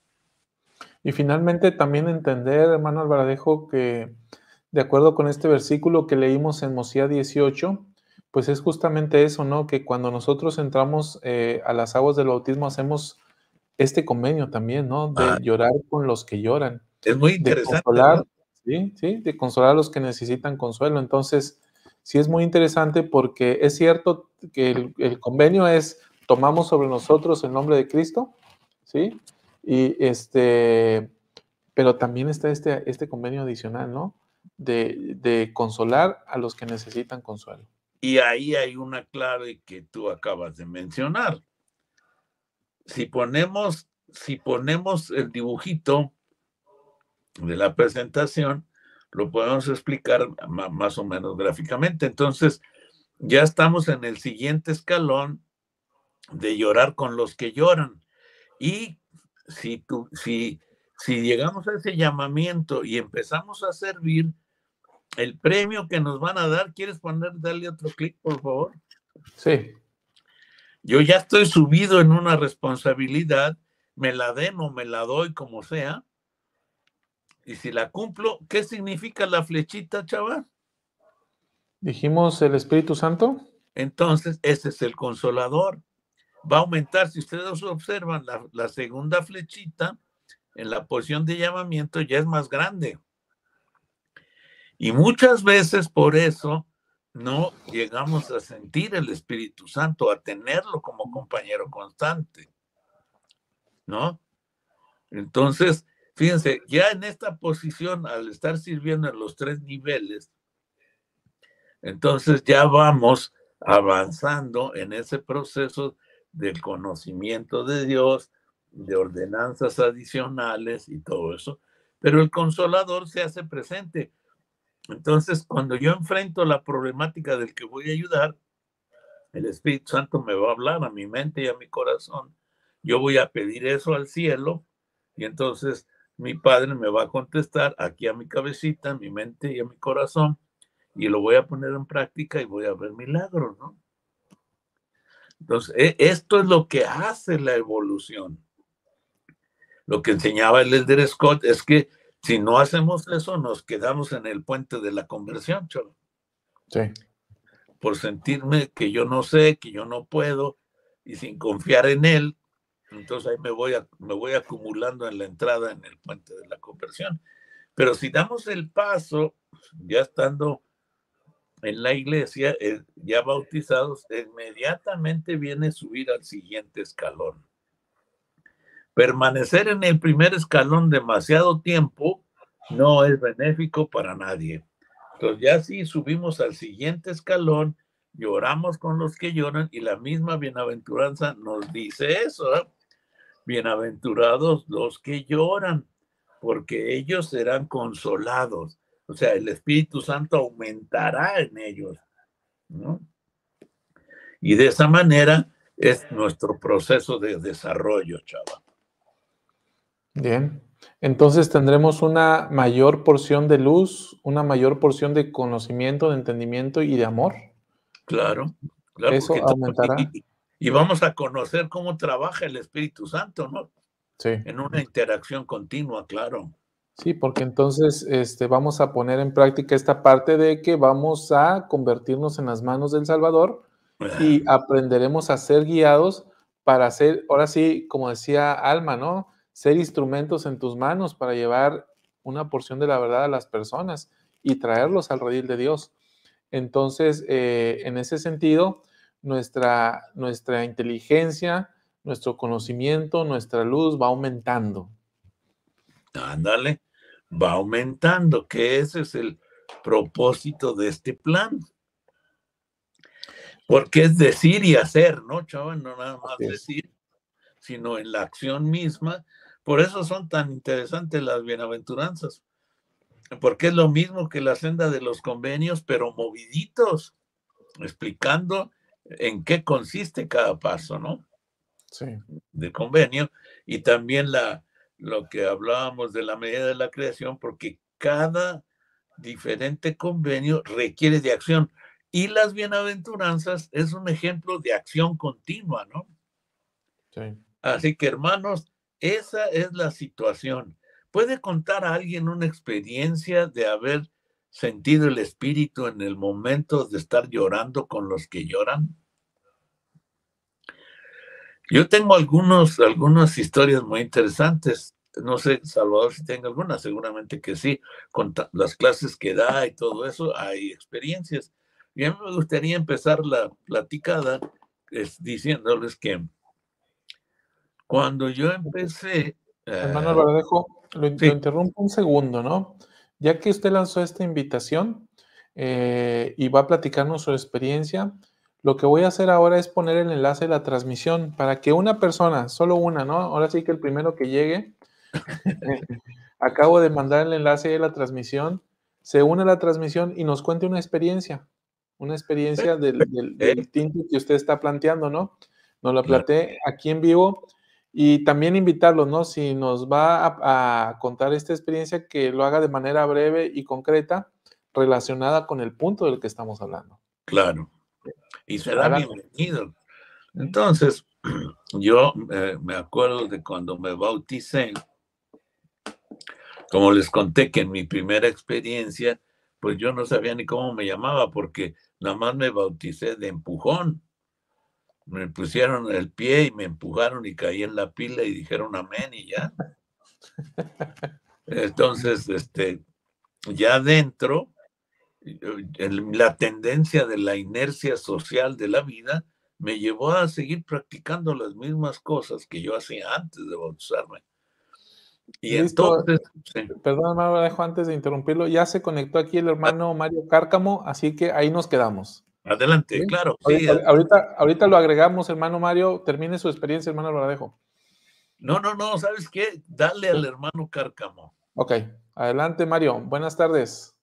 Y finalmente también entender, hermano Alvaradejo, que de acuerdo con este versículo que leímos en Mosía 18, pues es justamente eso, ¿no? Que cuando nosotros entramos a las aguas del bautismo hacemos este convenio también, ¿no? De llorar con los que lloran, es muy de interesante, consolar, ¿no? ¿sí? De consolar a los que necesitan consuelo. Entonces, sí es muy interesante porque es cierto que el convenio es tomamos sobre nosotros el nombre de Cristo, ¿sí? Y pero también está este convenio adicional, ¿no? De consolar a los que necesitan consuelo. Y ahí hay una clave que tú acabas de mencionar. Si ponemos el dibujito de la presentación, lo podemos explicar más o menos gráficamente. Entonces, ya estamos en el siguiente escalón de llorar con los que lloran. Y si llegamos a ese llamamiento y empezamos a servir, el premio que nos van a dar, ¿quieres darle otro clic, por favor? Sí. Yo ya estoy subido en una responsabilidad, me la den o me la doy como sea, y si la cumplo, ¿qué significa la flechita, chaval? Dijimos el Espíritu Santo. Entonces, ese es el consolador. Va a aumentar, si ustedes observan, la segunda flechita en la posición de llamamiento ya es más grande. Y muchas veces por eso no llegamos a sentir el Espíritu Santo, a tenerlo como compañero constante, ¿no? Entonces, fíjense, ya en esta posición, al estar sirviendo en los 3 niveles, entonces ya vamos avanzando en ese proceso del conocimiento de Dios, de ordenanzas adicionales y todo eso, pero el consolador se hace presente. Entonces, cuando yo enfrento la problemática del que voy a ayudar, el Espíritu Santo me va a hablar a mi mente y a mi corazón. Yo voy a pedir eso al cielo y entonces mi Padre me va a contestar aquí a mi cabecita, a mi mente y a mi corazón y lo voy a poner en práctica y voy a ver milagros, ¿no? Entonces, esto es lo que hace la evolución. Lo que enseñaba el Elder Scott es que si no hacemos eso, nos quedamos en el puente de la conversión, chavo. Sí. Por sentirme que yo no sé, que yo no puedo, y sin confiar en él, entonces ahí me voy acumulando en la entrada en el puente de la conversión. Pero si damos el paso, ya estando en la iglesia, ya bautizados, inmediatamente viene subir al siguiente escalón. Permanecer en el primer escalón demasiado tiempo no es benéfico para nadie. Entonces ya sí subimos al siguiente escalón, lloramos con los que lloran y la misma bienaventuranza nos dice eso, ¿eh? Bienaventurados los que lloran, porque ellos serán consolados. O sea, el Espíritu Santo aumentará en ellos, ¿no? Y de esa manera es nuestro proceso de desarrollo, chaval. Bien. Entonces tendremos una mayor porción de luz, una mayor porción de conocimiento, de entendimiento y de amor. Claro, claro, Eso porque aumentará. Y vamos a conocer cómo trabaja el Espíritu Santo, ¿no? Sí. En una interacción continua, claro. Sí, porque entonces vamos a poner en práctica esta parte de que vamos a convertirnos en las manos del Salvador y aprenderemos a ser guiados para ser, ahora sí, como decía Alma, ¿no? Ser instrumentos en tus manos para llevar una porción de la verdad a las personas y traerlos al redil de Dios. Entonces, en ese sentido, nuestra inteligencia, nuestro conocimiento, nuestra luz va aumentando. Ándale, va aumentando, que ese es el propósito de este plan. Porque es decir y hacer, ¿no, chaval? No nada más decir, sino en la acción misma. Por eso son tan interesantes las bienaventuranzas, porque es lo mismo que la senda de los convenios, pero moviditos, explicando en qué consiste cada paso, ¿no? Sí. De convenio, y también lo que hablábamos de la medida de la creación, porque cada diferente convenio requiere de acción. Y las bienaventuranzas es un ejemplo de acción continua, ¿no? Sí. Así que, hermanos, esa es la situación. ¿Puede contar a alguien una experiencia de haber sentido el Espíritu en el momento de estar llorando con los que lloran? Yo tengo algunas historias muy interesantes. No sé, Salvador, si tenga alguna, seguramente que sí. Con las clases que da y todo eso, hay experiencias. Y a mí me gustaría empezar la platicada diciéndoles que cuando yo empecé... Hermano Alvarejo, lo sí, interrumpo un segundo, ¿no? Ya que usted lanzó esta invitación y va a platicarnos su experiencia, lo que voy a hacer ahora es poner el enlace de la transmisión para que una persona, solo una, ¿no? Ahora sí que el primero que llegue, acabo de mandar el enlace de la transmisión, se une a la transmisión y nos cuente una experiencia del tinte que usted está planteando, ¿no? Nos la planteé aquí en vivo. Y también invitarlos, ¿no? Si nos va a contar esta experiencia, que lo haga de manera breve y concreta, relacionada con el punto del que estamos hablando. claro. Y será Adelante. bienvenido. Entonces, yo me acuerdo de cuando me bauticé, como les conté que en mi primera experiencia, pues yo no sabía ni cómo me llamaba, porque nada más me bauticé de empujón. Me pusieron el pie y me empujaron y caí en la pila y dijeron amén y ya. Entonces, ya dentro, la tendencia de la inercia social de la vida me llevó a seguir practicando las mismas cosas que yo hacía antes de bautizarme. Y Listo. entonces, sí, Perdón, hermano, dejo antes de interrumpirlo. Ya se conectó aquí el hermano Mario Cárcamo, así que ahí nos quedamos. adelante, ¿Sí? claro, sí. Ahorita lo agregamos, hermano Mario. Termine su experiencia, hermano Alvarejo. No, ¿sabes qué? Dale al hermano Cárcamo. Ok, adelante, Mario. Buenas tardes.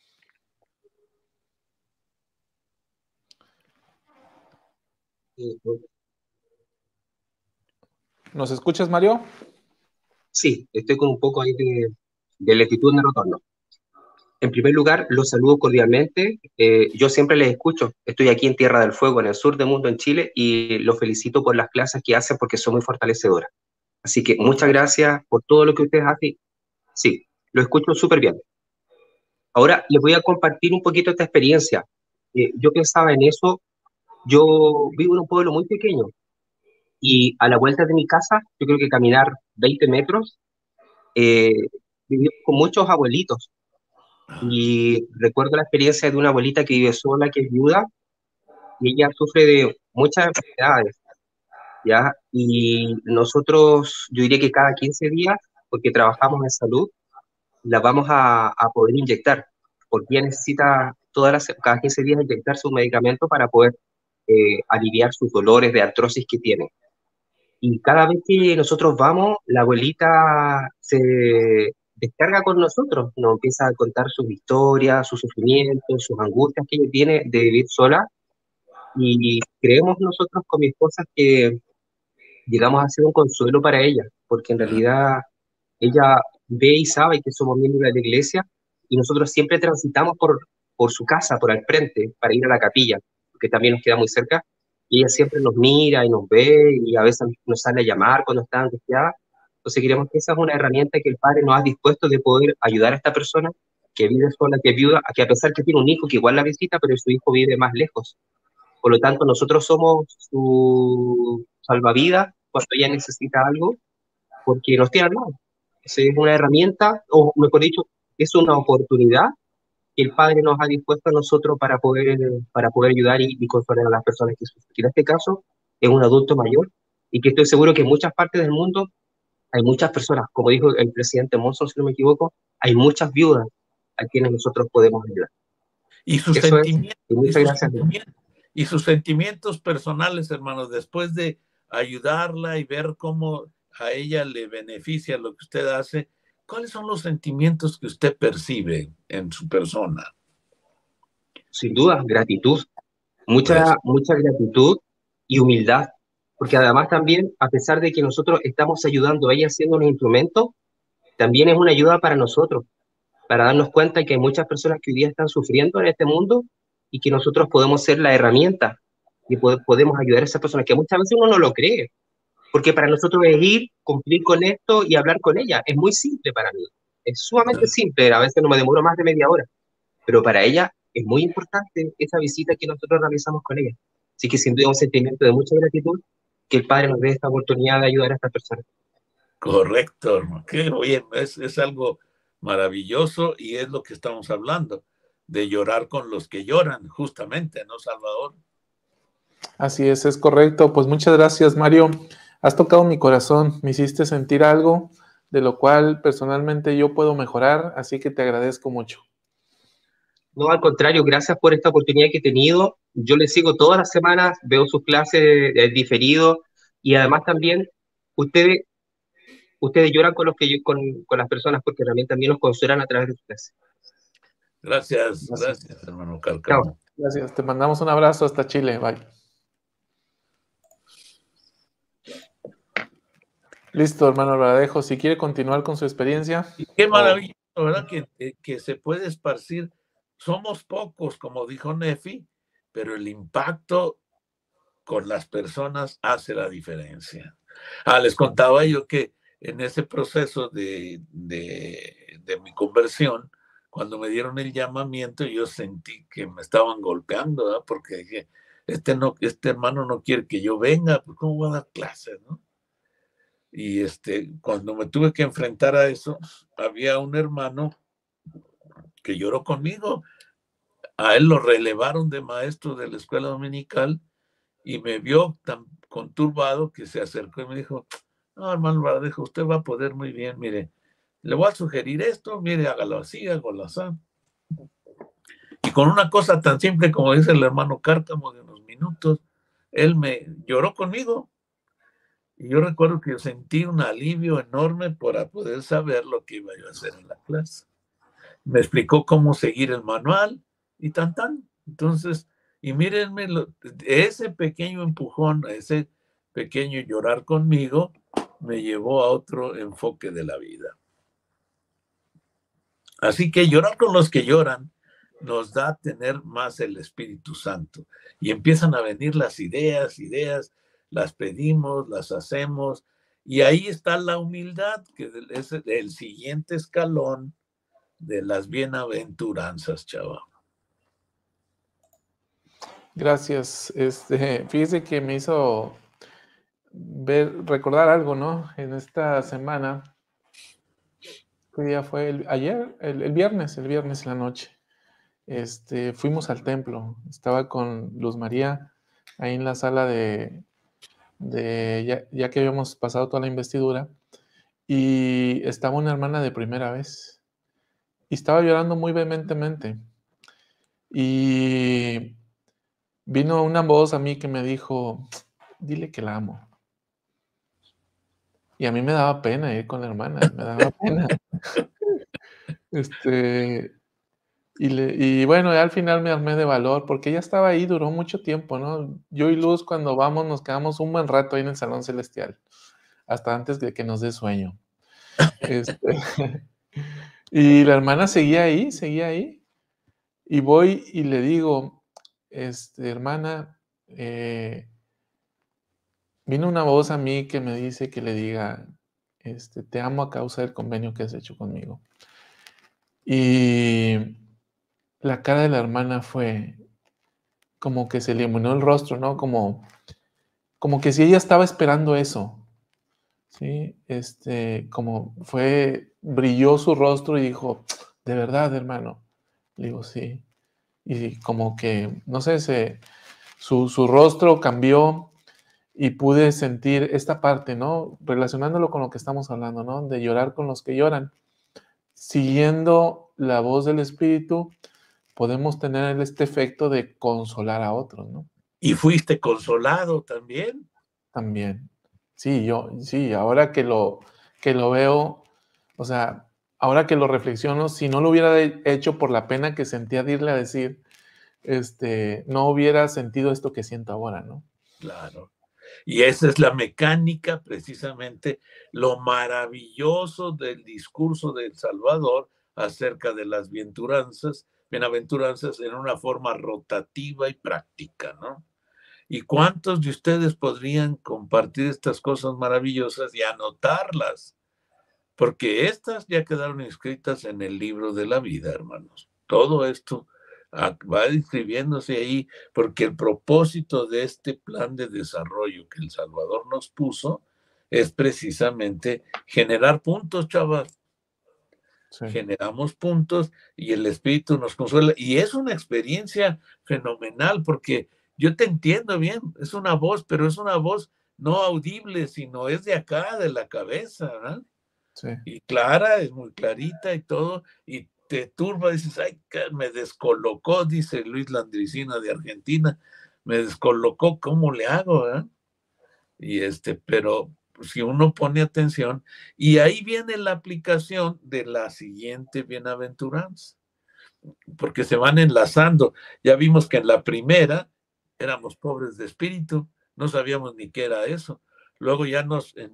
¿Nos escuchas, Mario? Sí, estoy con un poco ahí de lentitud en el retorno. En primer lugar, los saludo cordialmente. Yo siempre les escucho. Estoy aquí en Tierra del Fuego, en el sur del mundo, en Chile, y los felicito por las clases que hacen porque son muy fortalecedoras. Así que muchas gracias por todo lo que ustedes hacen. Sí, lo escucho súper bien. Ahora les voy a compartir un poquito esta experiencia. Yo pensaba en eso. Yo vivo en un pueblo muy pequeño y a la vuelta de mi casa, yo creo que caminar 20 metros, eh, vivimos con muchos abuelitos. Y recuerdo la experiencia de una abuelita que vive sola, que es viuda, y ella sufre de muchas enfermedades, ¿ya? Y nosotros, yo diría que cada 15 días, porque trabajamos en salud, la vamos a poder inyectar, porque ella necesita cada 15 días inyectarse un medicamento para poder aliviar sus dolores de artrosis que tiene. Y cada vez que nosotros vamos, la abuelita se descarga con nosotros, nos empieza a contar sus historias, sus sufrimientos, sus angustias que ella tiene de vivir sola. Y creemos nosotros con mi esposa que llegamos a ser un consuelo para ella, porque en realidad ella ve y sabe que somos miembros de la iglesia y nosotros siempre transitamos por su casa, por al frente, para ir a la capilla, que también nos queda muy cerca. y ella siempre nos mira y nos ve y a veces nos sale a llamar cuando está angustiada. Entonces creemos que esa es una herramienta que el Padre nos ha dispuesto de poder ayudar a esta persona que vive sola, que es viuda, que a pesar que tiene un hijo que igual la visita, pero su hijo vive más lejos. Por lo tanto, nosotros somos su salvavidas cuando ella necesita algo, porque nos tiene al lado. Esa es una herramienta, o mejor dicho, es una oportunidad que el Padre nos ha dispuesto a nosotros para poder ayudar y consolar a las personas que sufren. Que en este caso es un adulto mayor y que estoy seguro que en muchas partes del mundo hay muchas personas, como dijo el presidente Monson, si no me equivoco, hay muchas viudas a quienes nosotros podemos ayudar. Y sus Eso es, sentimientos, y muchas gracias. y sus sentimientos personales, hermanos, después de ayudarla y ver cómo a ella le beneficia lo que usted hace, ¿cuáles son los sentimientos que usted percibe en su persona? Sin duda, gratitud, mucha gratitud y humildad, porque además también, a pesar de que nosotros estamos ayudando a ella siendo un instrumento, también es una ayuda para nosotros, para darnos cuenta que hay muchas personas que hoy día están sufriendo en este mundo y que nosotros podemos ser la herramienta y podemos ayudar a esas personas, que muchas veces uno no lo cree, porque para nosotros es ir, cumplir con esto y hablar con ella. Es muy simple para mí, es sumamente simple, a veces no me demoro más de media hora, pero para ella es muy importante esa visita que nosotros realizamos con ella. Así que sin duda un sentimiento de mucha gratitud que el Padre nos dé esta oportunidad de ayudar a estas personas. Correcto, hermano. Qué bien, es algo maravilloso y es lo que estamos hablando, de llorar con los que lloran, justamente, ¿no, Salvador? Así es correcto. Pues muchas gracias, Mario. Has tocado mi corazón, me hiciste sentir algo de lo cual personalmente yo puedo mejorar, así que te agradezco mucho. No, al contrario, gracias por esta oportunidad que he tenido. Yo le sigo todas las semanas, veo sus clases diferido y además también ustedes, ustedes lloran con, con las personas porque también nos consuelan a través de sus clases. Gracias, hermano Chao. Cárcamo. Gracias, te mandamos un abrazo hasta Chile, bye. Listo, hermano Radejo, si quiere continuar con su experiencia. Qué maravilloso, ¿verdad? Que se puede esparcir. Somos pocos, como dijo Nefi, pero el impacto con las personas hace la diferencia. Les contaba yo que en ese proceso de mi conversión, cuando me dieron el llamamiento, yo sentí que me estaban golpeando, ¿verdad? Porque dije, este hermano no quiere que yo venga, pues ¿cómo voy a dar clases, no? Y cuando me tuve que enfrentar a eso, había un hermano que lloró conmigo. A él lo relevaron de maestro de la escuela dominical y me vio tan conturbado que se acercó y me dijo, no, hermano Radejo, usted va a poder muy bien, mire, le voy a sugerir esto, mire, hágalo así, hágalo así. Y con una cosa tan simple como dice el hermano Cárcamo de unos minutos, él me lloró conmigo. Y yo recuerdo que sentí un alivio enorme para poder saber lo que iba yo a hacer en la clase. Me explicó cómo seguir el manual y tan. Entonces, y mírenme, ese pequeño empujón, ese pequeño llorar conmigo, me llevó a otro enfoque de la vida. Así que llorar con los que lloran nos da a tener más el Espíritu Santo. Y empiezan a venir las ideas, las pedimos, las hacemos. Y ahí está la humildad, que es el siguiente escalón de las bienaventuranzas, chaval. Gracias. Fíjese que me hizo recordar algo, ¿no? En esta semana, ¿qué día fue? El viernes en la noche. Fuimos al templo. Estaba con Luz María ahí en la sala ya que habíamos pasado toda la investidura, y estaba una hermana de primera vez y estaba llorando muy vehementemente, y vino una voz a mí que me dijo, dile que la amo. Y a mí me daba pena ir con la hermana, me daba pena. Y bueno, al final me armé de valor, porque ella estaba ahí, duró mucho tiempo, ¿no? Yo y Luz, cuando vamos, nos quedamos un buen rato ahí en el Salón Celestial, hasta antes de que nos dé sueño. Y la hermana seguía ahí, y voy y le digo, hermana, vino una voz a mí que me dice que le diga, te amo a causa del convenio que has hecho conmigo. Y la cara de la hermana fue como que se le iluminó el rostro, ¿no? Como que si ella estaba esperando eso, ¿sí? Como brilló su rostro y dijo, ¿de verdad, hermano? Le digo, sí. Y como que, no sé, su rostro cambió y pude sentir esta parte, ¿no? Relacionándolo con lo que estamos hablando, ¿no? De llorar con los que lloran. Siguiendo la voz del Espíritu, podemos tener este efecto de consolar a otros, ¿no? ¿Y fuiste consolado también? También. Sí, ahora que lo veo, o sea, ahora que lo reflexiono, si no lo hubiera hecho por la pena que sentía de irle a decir, no hubiera sentido esto que siento ahora, ¿no? Claro. Y esa es la mecánica, precisamente, lo maravilloso del discurso del Salvador acerca de las bienaventuranzas en una forma rotativa y práctica, ¿no? ¿Y cuántos de ustedes podrían compartir estas cosas maravillosas y anotarlas? Porque estas ya quedaron inscritas en el libro de la vida, hermanos. Todo esto va inscribiéndose ahí, porque el propósito de este plan de desarrollo que El Salvador nos puso es precisamente generar puntos, chavas. Sí. Generamos puntos y el Espíritu nos consuela. Y es una experiencia fenomenal, porque yo te entiendo bien, es una voz, pero es una voz no audible, sino es de acá, de la cabeza, ¿verdad? Sí. Y clara, es muy clarita y todo, y te turba, dices, ay, me descolocó, dice Luis Landricina de Argentina, me descolocó, ¿cómo le hago? Y pero si uno pone atención, y ahí viene la aplicación de la siguiente bienaventuranza, porque se van enlazando. Ya vimos que en la primera éramos pobres de espíritu, no sabíamos ni qué era eso. Luego ya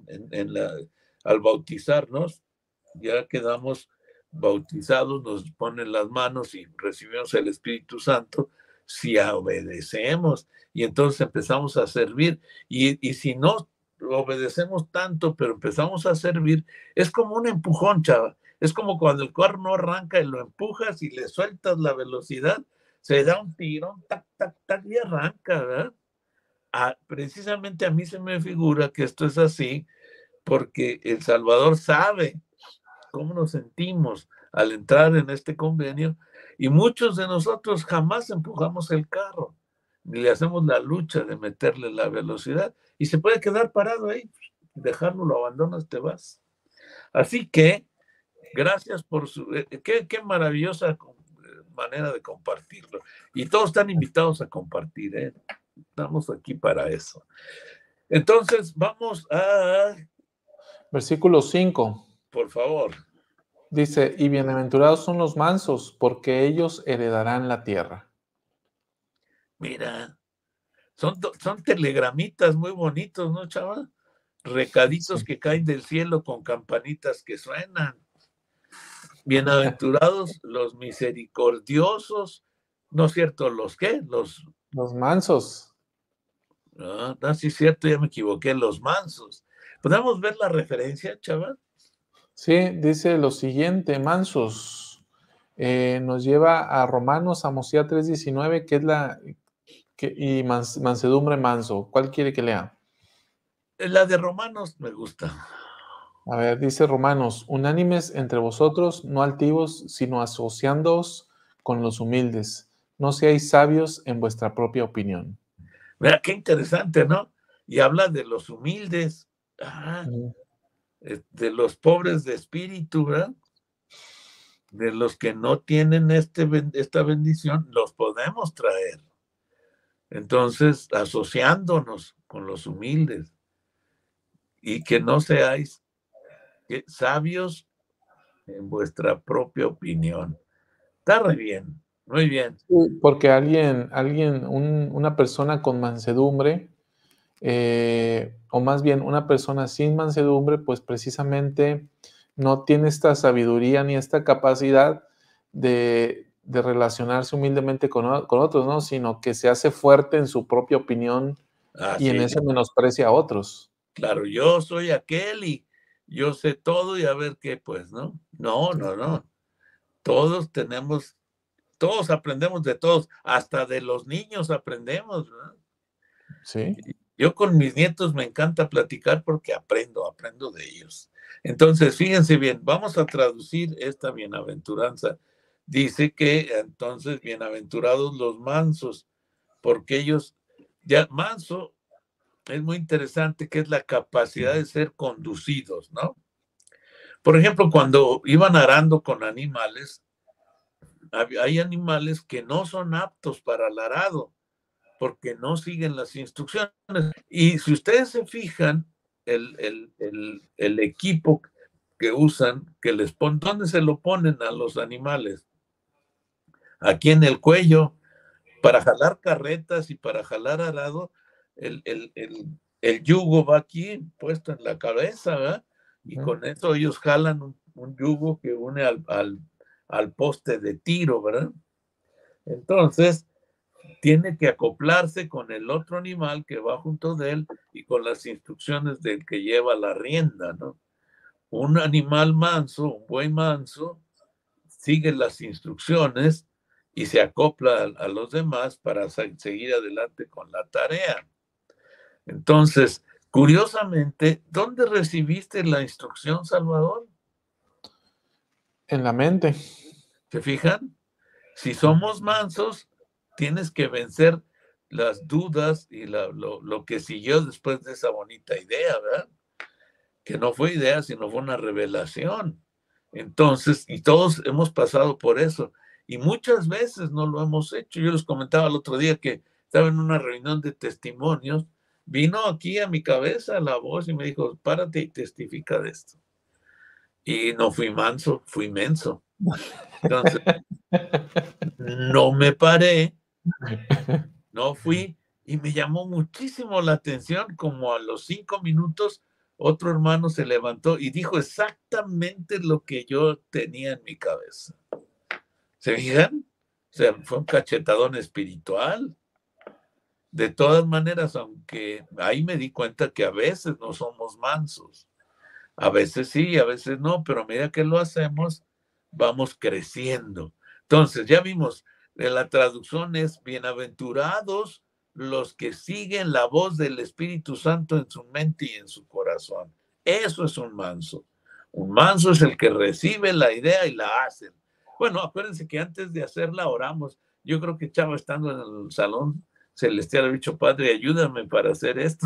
al bautizarnos, ya quedamos bautizados, nos ponen las manos y recibimos el Espíritu Santo si obedecemos. Y entonces empezamos a servir. Y si no obedecemos tanto, pero empezamos a servir, es como un empujón, chava. Es como cuando el carro no arranca y lo empujas y le sueltas la velocidad, se da un tirón, tac, tac, tac, y arranca, ¿verdad? Precisamente a mí se me figura que esto es así porque El Salvador sabe cómo nos sentimos al entrar en este convenio y muchos de nosotros jamás empujamos el carro, ni le hacemos la lucha de meterle la velocidad y se puede quedar parado ahí, dejarlo, lo abandonas, te vas. Así que gracias por qué maravillosa manera de compartirlo. Y todos están invitados a compartir, ¿eh? Estamos aquí para eso. Entonces, vamos a... Versículo 5. Por favor. Dice, y bienaventurados son los mansos, porque ellos heredarán la tierra. Mira, son telegramitas muy bonitos, ¿no, chava? Recaditos Sí. que caen del cielo con campanitas que suenan. Bienaventurados los misericordiosos, ¿no es cierto? ¿Los qué? Los mansos. No, sí es cierto, ya me equivoqué, los mansos. ¿Podemos ver la referencia, chaval? Sí, dice lo siguiente, mansos. Nos lleva a Romanos, Amosía 3:19, que es y mansedumbre manso. ¿Cuál quiere que lea? La de Romanos me gusta. A ver, dice Romanos, unánimes entre vosotros, no altivos, sino asociándoos con los humildes. No seáis sabios en vuestra propia opinión. Mira, qué interesante, ¿no? Y habla de los humildes, de los pobres de espíritu, ¿verdad? De los que no tienen esta bendición, los podemos traer. Entonces, asociándonos con los humildes y que no seáis sabios en vuestra propia opinión. Está re bien, muy bien. Porque una persona con mansedumbre, o más bien una persona sin mansedumbre, pues precisamente no tiene esta sabiduría ni esta capacidad de relacionarse humildemente con otros, ¿no? Sino que se hace fuerte en su propia opinión Y en ese menosprecia a otros. Claro, yo soy aquel y yo sé todo y a ver qué, pues, ¿no? No, no, no. Todos aprendemos de todos, hasta de los niños aprendemos, ¿verdad? Sí. Yo con mis nietos me encanta platicar porque aprendo de ellos. Entonces, fíjense bien, vamos a traducir esta bienaventuranza. Dice que entonces, bienaventurados los mansos, porque ellos, ya manso es muy interesante, que es la capacidad de ser conducidos, ¿no? Por ejemplo, cuando iban arando con animales, hay animales que no son aptos para el arado, porque no siguen las instrucciones. Y si ustedes se fijan, el equipo que usan, que les ponen, ¿dónde se lo ponen a los animales? Aquí en el cuello, para jalar carretas y para jalar arado, el yugo va aquí puesto en la cabeza, ¿verdad? Y con eso ellos jalan un yugo que une al poste de tiro, ¿verdad? Entonces, tiene que acoplarse con el otro animal que va junto de él y con las instrucciones del que lleva la rienda, ¿no? Un animal manso, un buey manso, sigue las instrucciones y se acopla a los demás para seguir adelante con la tarea. Entonces, curiosamente, ¿dónde recibiste la instrucción, Salvador? En la mente. ¿Se fijan? Si somos mansos, tienes que vencer las dudas y lo que siguió después de esa bonita idea, ¿verdad? Que no fue idea, sino fue una revelación. Entonces, y todos hemos pasado por eso. Y muchas veces no lo hemos hecho. Yo les comentaba el otro día que estaba en una reunión de testimonios. Vino aquí a mi cabeza la voz y me dijo, párate y testifica de esto. Y no fui manso, fui menso. Entonces, no me paré, no fui, y me llamó muchísimo la atención, como a los 5 minutos, otro hermano se levantó y dijo exactamente lo que yo tenía en mi cabeza. ¿Se fijan? O sea, fue un cachetadón espiritual. De todas maneras, aunque ahí me di cuenta que a veces no somos mansos. A veces sí, a veces no, pero a medida que lo hacemos, vamos creciendo. Entonces, ya vimos, la traducción es bienaventurados los que siguen la voz del Espíritu Santo en su mente y en su corazón. Eso es un manso. Un manso es el que recibe la idea y la hace. Bueno, acuérdense que antes de hacerla oramos. Yo creo que Chava, estando en el salón celestial, ha dicho, Padre, ayúdame para hacer esto.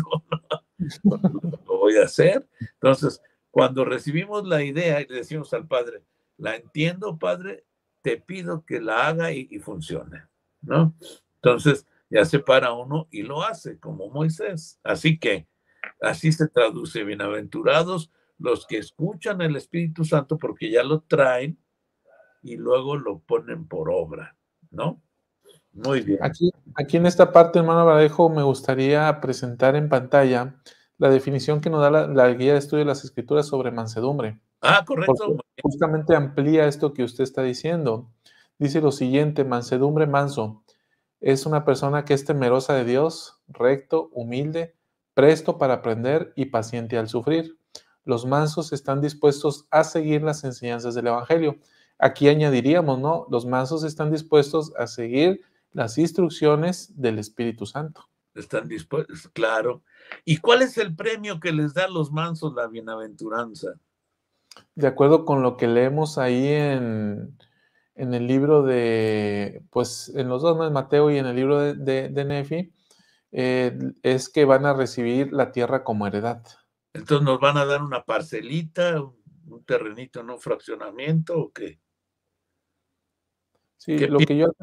Lo voy a hacer. Entonces, cuando recibimos la idea y le decimos al Padre, la entiendo, Padre, te pido que la haga y funcione, ¿no? Entonces, ya se para uno y lo hace, como Moisés. Así que, así se traduce, bienaventurados los que escuchan el Espíritu Santo porque ya lo traen y luego lo ponen por obra, ¿no? Muy bien. Aquí en esta parte, hermano Verdejo, me gustaría presentar en pantalla la definición que nos da la guía de estudio de las Escrituras sobre mansedumbre. Ah, correcto. Justamente amplía esto que usted está diciendo. Dice lo siguiente: mansedumbre, manso, es una persona que es temerosa de Dios, recto, humilde, presto para aprender y paciente al sufrir. Los mansos están dispuestos a seguir las enseñanzas del Evangelio. Aquí añadiríamos, ¿no? Los mansos están dispuestos a seguir las instrucciones del Espíritu Santo. Están dispuestos, claro. ¿Y cuál es el premio que les da a los mansos la bienaventuranza? De acuerdo con lo que leemos ahí en el libro de, pues en los dos, ¿no? En Mateo y en el libro de Nefi, es que van a recibir la tierra como heredad. Entonces, ¿nos van a dar una parcelita, un terrenito en un fraccionamiento o qué? Sí, lo que yo...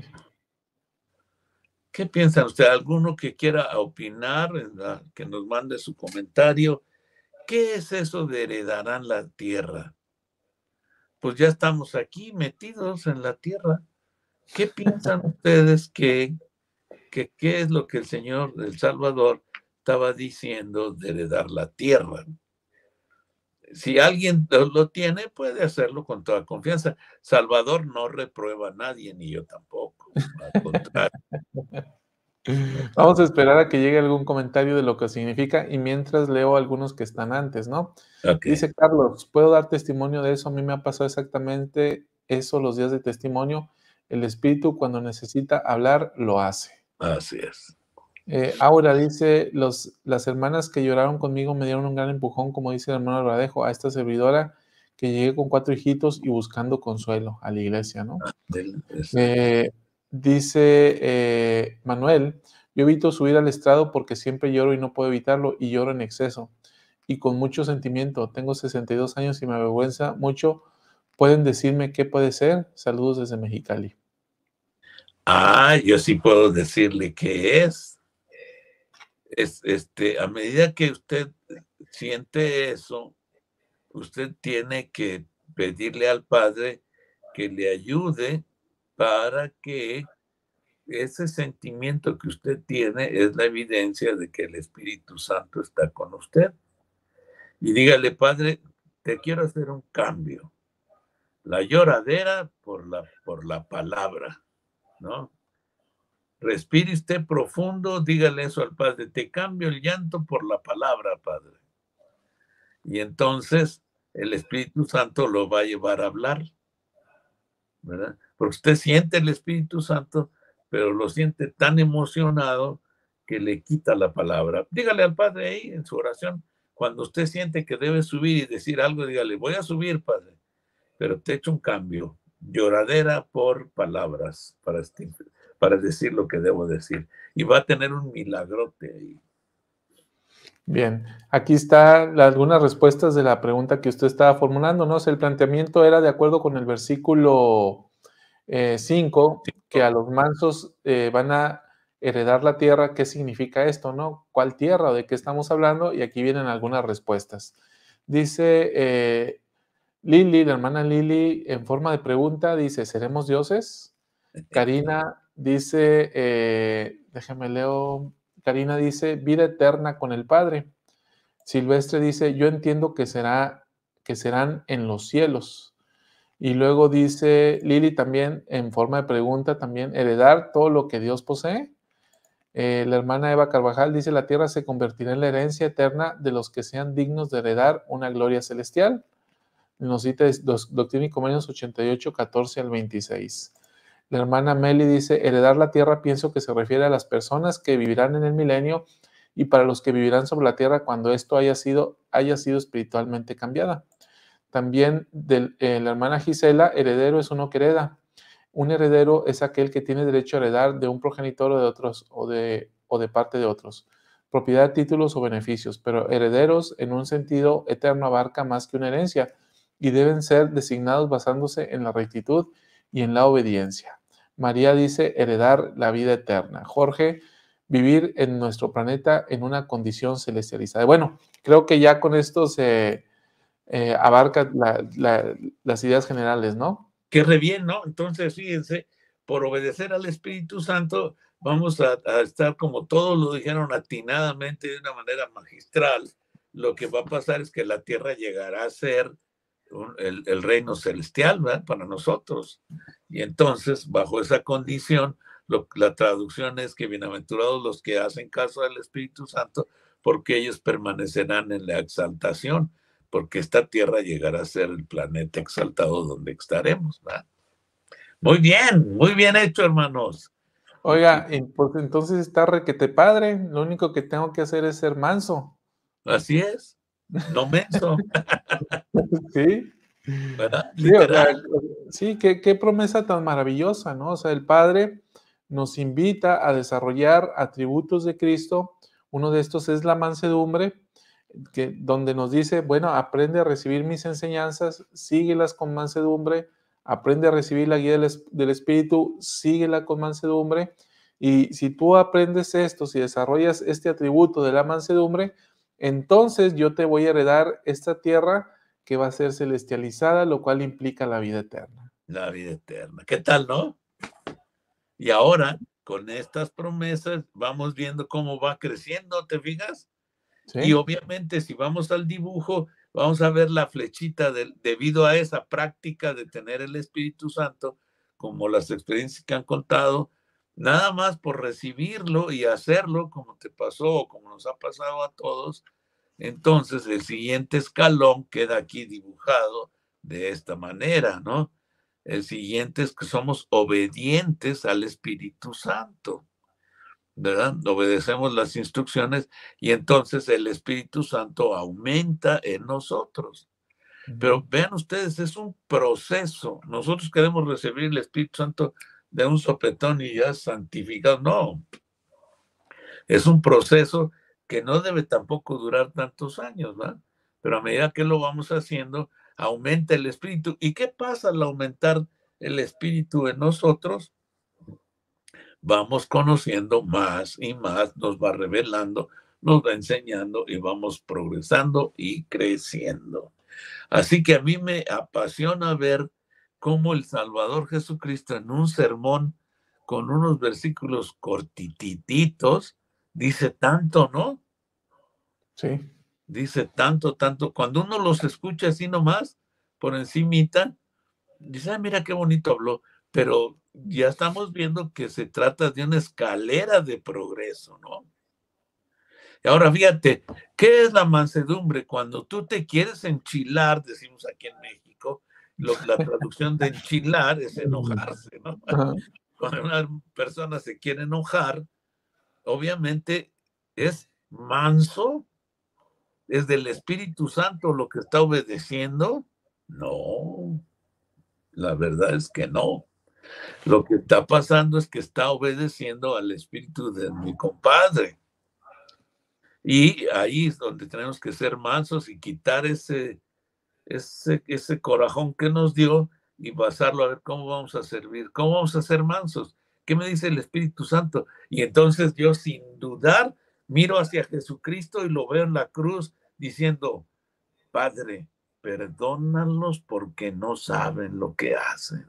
¿Qué piensan ustedes? ¿Alguno que quiera opinar, que nos mande su comentario? ¿Qué es eso de heredarán la tierra? Pues ya estamos aquí metidos en la tierra. ¿Qué piensan ustedes qué es lo que el Señor, el Salvador, estaba diciendo de heredar la tierra? Si alguien lo tiene, puede hacerlo con toda confianza. Salvador no reprueba a nadie, ni yo tampoco. Al contrario. Vamos a esperar a que llegue algún comentario de lo que significa y mientras leo algunos que están antes, ¿no? Okay. Dice Carlos, ¿puedo dar testimonio de eso? A mí me ha pasado exactamente eso los días de testimonio. El Espíritu cuando necesita hablar, lo hace. Así es. Aura dice, las hermanas que lloraron conmigo me dieron un gran empujón, como dice el hermano Radejo, a esta servidora que llegué con 4 hijitos y buscando consuelo a la iglesia, ¿no? Dice Manuel, yo evito subir al estrado porque siempre lloro y no puedo evitarlo y lloro en exceso y con mucho sentimiento. Tengo 62 años y me avergüenza mucho. ¿Pueden decirme qué puede ser? Saludos desde Mexicali. Yo sí puedo decirle qué es. A medida que usted siente eso, usted tiene que pedirle al Padre que le ayude para que ese sentimiento que usted tiene es la evidencia de que el Espíritu Santo está con usted. Y dígale, Padre, te quiero hacer un cambio. La lloradera por la palabra, ¿no? Respire usted profundo, dígale eso al Padre, te cambio el llanto por la palabra, Padre. Y entonces el Espíritu Santo lo va a llevar a hablar, ¿verdad? Porque usted siente el Espíritu Santo, pero lo siente tan emocionado que le quita la palabra. Dígale al Padre ahí en su oración, cuando usted siente que debe subir y decir algo, dígale, voy a subir, Padre, pero te echo un cambio, lloradera por palabras, para decir lo que debo decir. Y va a tener un milagrote ahí. Bien, aquí están algunas respuestas de la pregunta que usted estaba formulando, ¿no? O sea, el planteamiento era de acuerdo con el versículo 5, que a los mansos van a heredar la tierra. ¿Qué significa esto, no? ¿Cuál tierra o de qué estamos hablando? Y aquí vienen algunas respuestas. Dice Lili, la hermana Lili, en forma de pregunta, dice, ¿seremos dioses? Karina dice, déjame leo, Karina dice, vida eterna con el Padre. Silvestre dice, yo entiendo que serán en los cielos. Y luego dice Lili también, en forma de pregunta, también, heredar todo lo que Dios posee. La hermana Eva Carvajal dice, la tierra se convertirá en la herencia eterna de los que sean dignos de heredar una gloria celestial. Nos cita Doctrina y Convenios 88, 14 al 26. La hermana Meli dice, heredar la tierra pienso que se refiere a las personas que vivirán en el milenio y para los que vivirán sobre la tierra cuando esto haya sido espiritualmente cambiada. También la hermana Gisela, heredero es uno que hereda. Un heredero es aquel que tiene derecho a heredar de un progenitor o de otros o de parte de otros. Propiedad, títulos o beneficios, pero herederos en un sentido eterno abarca más que una herencia y deben ser designados basándose en la rectitud y en la obediencia. María dice heredar la vida eterna. Jorge, vivir en nuestro planeta en una condición celestializada. Bueno, creo que ya con esto se abarca las ideas generales, ¿no? Que re bien, ¿no? Entonces, fíjense, por obedecer al Espíritu Santo, vamos a estar, como todos lo dijeron atinadamente de una manera magistral, lo que va a pasar es que la tierra llegará a ser el reino celestial, ¿verdad? Para nosotros. Y entonces, bajo esa condición, la traducción es que bienaventurados los que hacen caso al Espíritu Santo, porque ellos permanecerán en la exaltación, porque esta tierra llegará a ser el planeta exaltado donde estaremos, ¿verdad? Muy bien hecho, hermanos. Oiga, pues entonces está requete padre, lo único que tengo que hacer es ser manso. Así es, no menso. Sí. ¿Verdad? Sí, o sea, sí, qué promesa tan maravillosa, ¿no? O sea, el Padre nos invita a desarrollar atributos de Cristo. Uno de estos es la mansedumbre, donde nos dice, bueno, aprende a recibir mis enseñanzas, síguelas con mansedumbre, aprende a recibir la guía del Espíritu, síguela con mansedumbre. Y si tú aprendes esto, si desarrollas este atributo de la mansedumbre, entonces yo te voy a heredar esta tierra que va a ser celestializada, lo cual implica la vida eterna. La vida eterna. ¿Qué tal, no? Y ahora, con estas promesas, vamos viendo cómo va creciendo, ¿te fijas? ¿Sí? Y obviamente, si vamos al dibujo, vamos a ver la flechita debido a esa práctica de tener el Espíritu Santo, como las experiencias que han contado, nada más por recibirlo y hacerlo como te pasó o como nos ha pasado a todos, entonces el siguiente escalón queda aquí dibujado de esta manera, ¿no? El siguiente es que somos obedientes al Espíritu Santo, ¿verdad? Obedecemos las instrucciones y entonces el Espíritu Santo aumenta en nosotros. Pero vean ustedes, es un proceso. Nosotros queremos recibir el Espíritu Santo de un sopetón y ya santificado. No, es un proceso que no debe tampoco durar tantos años, ¿verdad? Pero a medida que lo vamos haciendo, aumenta el Espíritu. ¿Y qué pasa al aumentar el Espíritu en nosotros? Vamos conociendo más y más, nos va revelando, nos va enseñando y vamos progresando y creciendo. Así que a mí me apasiona ver cómo el Salvador Jesucristo en un sermón con unos versículos cortititos dice tanto, ¿no? Sí. Dice tanto, tanto. Cuando uno los escucha así nomás, por encimita, dice, ah, mira qué bonito habló, pero ya estamos viendo que se trata de una escalera de progreso, ¿no? Y ahora fíjate, ¿qué es la mansedumbre? Cuando tú te quieres enchilar, decimos aquí en México, la traducción de enchilar es enojarse, ¿no? Cuando una persona se quiere enojar, obviamente es manso, es del Espíritu Santo lo que está obedeciendo. No, la verdad es que no. Lo que está pasando es que está obedeciendo al espíritu de mi compadre. Y ahí es donde tenemos que ser mansos y quitar ese corajón que nos dio y basarlo a ver cómo vamos a servir, cómo vamos a ser mansos. ¿Qué me dice el Espíritu Santo? Y entonces yo sin dudar miro hacia Jesucristo y lo veo en la cruz diciendo, Padre, perdónalos porque no saben lo que hacen.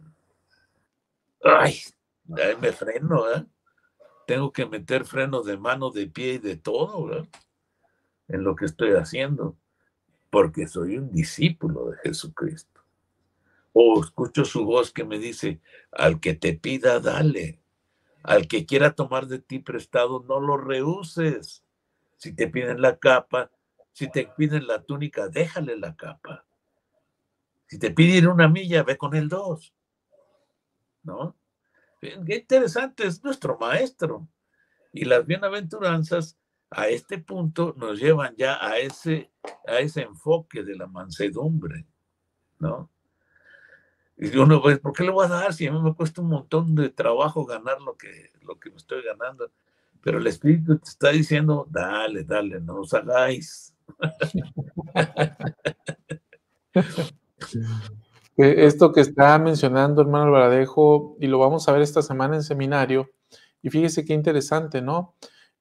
Ay, ahí me freno, ¿eh? Tengo que meter freno de mano, de pie y de todo, ¿verdad? En lo que estoy haciendo, porque soy un discípulo de Jesucristo. O escucho su voz que me dice, al que te pida, dale. Al que quiera tomar de ti prestado, no lo rehuses. Si te piden la capa, si te piden la túnica, déjale la capa. Si te piden una milla, ve con el 2, ¿no? Qué interesante, es nuestro maestro. Y las bienaventuranzas a este punto nos llevan ya a ese enfoque de la mansedumbre, ¿no? Y uno, pues, ¿por qué le voy a dar si a mí me cuesta un montón de trabajo ganar lo que me estoy ganando? Pero el Espíritu te está diciendo, dale, dale, no os hagáis. Esto que está mencionando, hermano Alvaradejo, y lo vamos a ver esta semana en seminario, y fíjese qué interesante, ¿no?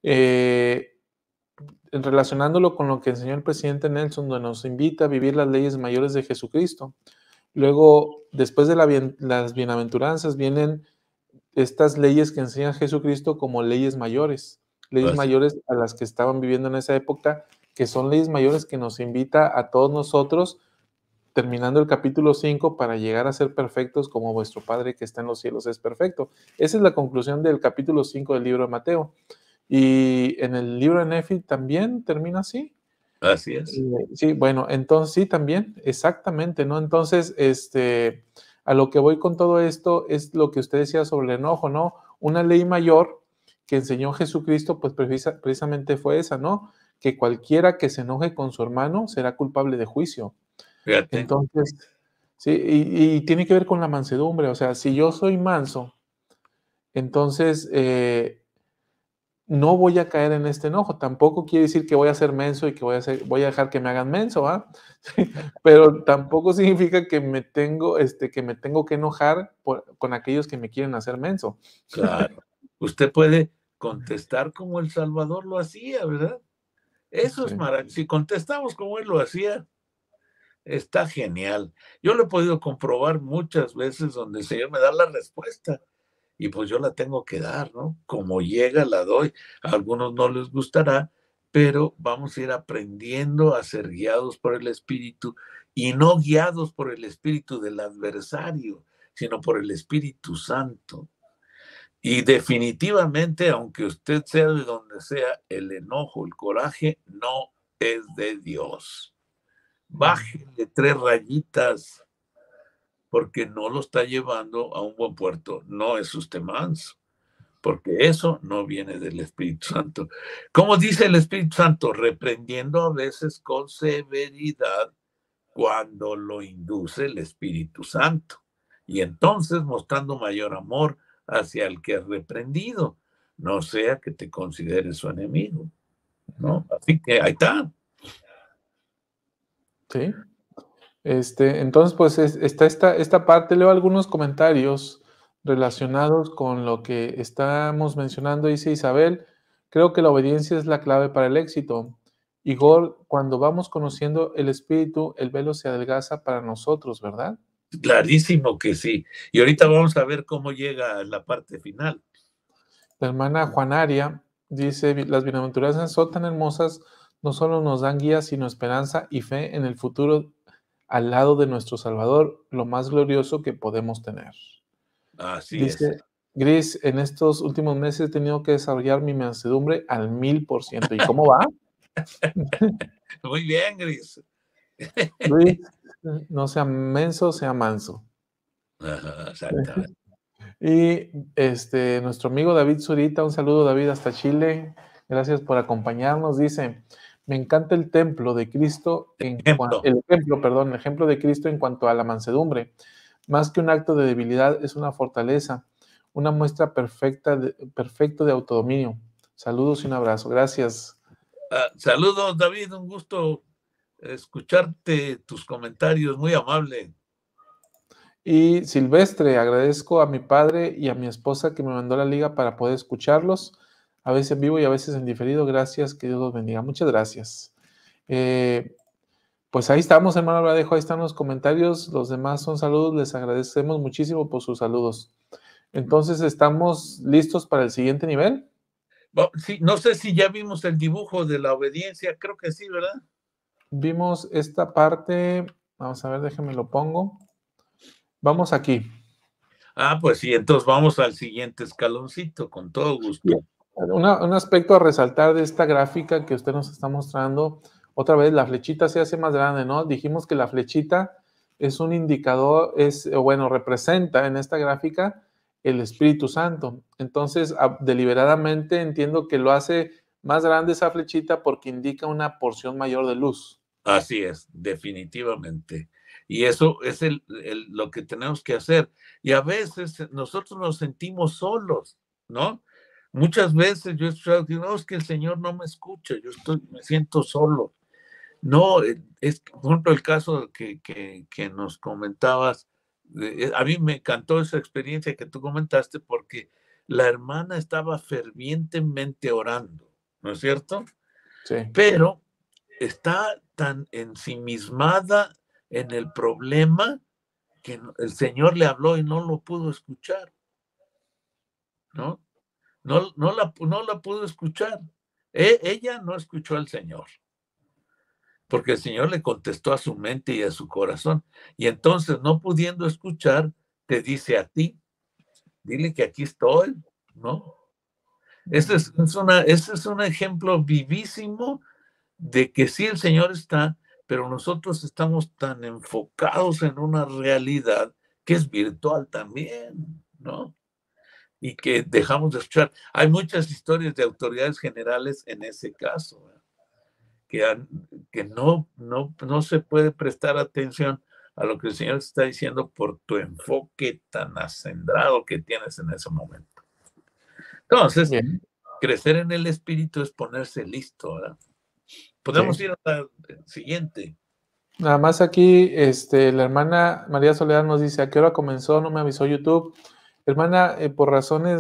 Relacionándolo con lo que enseñó el presidente Nelson, donde nos invita a vivir las leyes mayores de Jesucristo. Luego, después de las bienaventuranzas, vienen estas leyes que enseña Jesucristo como leyes mayores a las que estaban viviendo en esa época, que son leyes mayores que nos invita a todos nosotros, terminando el capítulo 5, para llegar a ser perfectos como vuestro Padre que está en los cielos es perfecto. Esa es la conclusión del capítulo 5 del libro de Mateo. Y en el libro de Nefi también termina así. Así es. Sí, bueno, entonces sí, también, exactamente, ¿no? Entonces, a lo que voy con todo esto es lo que usted decía sobre el enojo, ¿no? Una ley mayor que enseñó Jesucristo, pues precisamente fue esa, ¿no? Que cualquiera que se enoje con su hermano será culpable de juicio. Fíjate. Entonces, sí, y tiene que ver con la mansedumbre, o sea, si yo soy manso, entonces no voy a caer en este enojo. Tampoco quiere decir que voy a ser menso y que voy a dejar que me hagan menso, ¿ah? Pero tampoco significa que me tengo que enojar con aquellos que me quieren hacer menso. Claro. Usted puede contestar como El Salvador lo hacía, ¿verdad? Eso es maravilloso. Si contestamos como él lo hacía, está genial. Yo lo he podido comprobar muchas veces donde el Señor me da la respuesta y pues yo la tengo que dar, ¿no? Como llega, la doy. A algunos no les gustará, pero vamos a ir aprendiendo a ser guiados por el Espíritu y no guiados por el espíritu del adversario, sino por el Espíritu Santo. Y definitivamente, aunque usted sea de donde sea, el enojo, el coraje, no es de Dios. Bájele 3 rayitas, porque no lo está llevando a un buen puerto. No es usted manso, porque eso no viene del Espíritu Santo. ¿Cómo dice el Espíritu Santo? Reprendiendo a veces con severidad cuando lo induce el Espíritu Santo. Y entonces mostrando mayor amor hacia el que es reprendido, no sea que te considere su enemigo, ¿no? Así que ahí está. Sí. Entonces, pues está esta parte. Leo algunos comentarios relacionados con lo que estamos mencionando. Dice Isabel, creo que la obediencia es la clave para el éxito. Igor, cuando vamos conociendo el Espíritu, el velo se adelgaza para nosotros, ¿verdad? Clarísimo que sí. Y ahorita vamos a ver cómo llega la parte final. La hermana Juanaria dice, las bienaventuranzas son tan hermosas, no solo nos dan guía, sino esperanza y fe en el futuro al lado de nuestro Salvador, lo más glorioso que podemos tener. Así es. Dice Gris, en estos últimos meses he tenido que desarrollar mi mansedumbre al 1000%. ¿Y cómo va? Muy bien, Gris. Luis, no sea menso, sea manso. Ajá, exactamente. Y nuestro amigo David Zurita, un saludo David hasta Chile, gracias por acompañarnos, dice, me encanta el templo de Cristo, el ejemplo de Cristo en cuanto a la mansedumbre, más que un acto de debilidad es una fortaleza, una muestra perfecto de autodominio. Saludos y un abrazo, gracias. Saludos, David, un gusto escucharte, tus comentarios, muy amable. Y Silvestre, agradezco a mi padre y a mi esposa que me mandó la liga para poder escucharlos, a veces en vivo y a veces en diferido. Gracias, que Dios los bendiga. Muchas gracias. Pues ahí estamos, hermano Bradejo, ahí están los comentarios. Los demás son saludos, les agradecemos muchísimo por sus saludos. Entonces, ¿estamos listos para el siguiente nivel? Sí, no sé si ya vimos el dibujo de la obediencia, creo que sí, ¿verdad? Vimos esta parte, vamos a ver, déjenme lo pongo. Vamos aquí. Pues sí, entonces vamos al siguiente escaloncito, con todo gusto. Un aspecto a resaltar de esta gráfica que usted nos está mostrando, otra vez la flechita se hace más grande, ¿no? Dijimos que la flechita es un indicador, representa en esta gráfica el Espíritu Santo. Entonces, deliberadamente entiendo que lo hace más grande esa flechita porque indica una porción mayor de luz. Así es, definitivamente. Y eso es lo que tenemos que hacer. Y a veces nosotros nos sentimos solos, ¿no? Muchas veces yo he escuchado que no, es que el Señor no me escucha, me siento solo. No, es por ejemplo el caso que nos comentabas. A mí me encantó esa experiencia que tú comentaste porque la hermana estaba fervientemente orando, ¿no es cierto? Sí. Pero está tan ensimismada en el problema que el Señor le habló y no lo pudo escuchar, ¿no? No la pudo escuchar. Ella no escuchó al Señor, porque el Señor le contestó a su mente y a su corazón. Y entonces, no pudiendo escuchar, te dice a ti, dile que aquí estoy, ¿no? Ese es un ejemplo vivísimo de que sí el Señor está, pero nosotros estamos tan enfocados en una realidad que es virtual también, ¿no? Y que dejamos de escuchar. Hay muchas historias de autoridades generales en ese caso, que no se puede prestar atención a lo que el Señor está diciendo por tu enfoque tan acendrado que tienes en ese momento. Entonces, bien, crecer en el Espíritu es ponerse listo, ¿verdad? Podemos ir al siguiente. Nada más aquí, la hermana María Soledad nos dice, ¿a qué hora comenzó? No me avisó YouTube. Hermana, por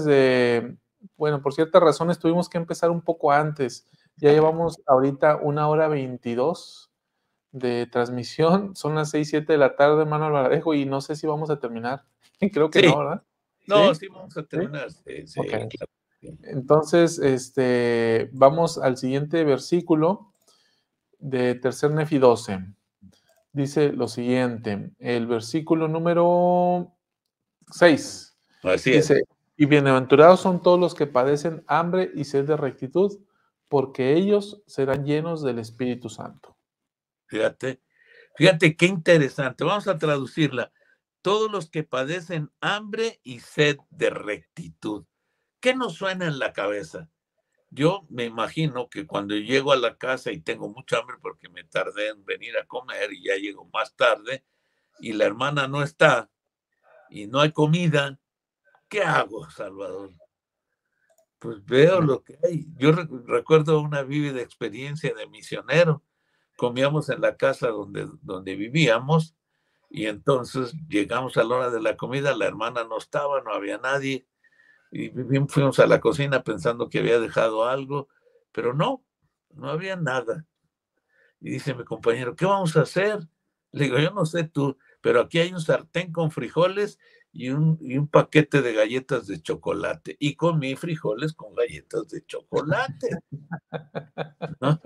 ciertas razones tuvimos que empezar un poco antes. Ya llevamos ahorita 1:22 de transmisión. Son las 6:07 de la tarde, hermano Alvarejo, y no sé si vamos a terminar. Creo que sí. no, ¿verdad? No, sí vamos a terminar. Sí, okay. Claro. Entonces, vamos al siguiente versículo de Tercer Nefi 12. Dice lo siguiente, el versículo número 6. Así dice, es. Y bienaventurados son todos los que padecen hambre y sed de rectitud, porque ellos serán llenos del Espíritu Santo. Fíjate, fíjate qué interesante. Vamos a traducirla. Todos los que padecen hambre y sed de rectitud. ¿Qué nos suena en la cabeza? Yo me imagino que cuando llego a la casa y tengo mucha hambre porque me tardé en venir a comer y ya llego más tarde y la hermana no está y no hay comida, ¿qué hago, Salvador? Pues veo lo que hay. Yo recuerdo una vívida experiencia de misionero. Comíamos en la casa donde vivíamos y entonces llegamos a la hora de la comida, la hermana no estaba, no había nadie y fuimos a la cocina pensando que había dejado algo, pero no había nada. Y dice mi compañero, ¿qué vamos a hacer? Le digo, yo no sé tú, pero aquí hay un sartén con frijoles y un paquete de galletas de chocolate. Y comí frijoles con galletas de chocolate, ¿no?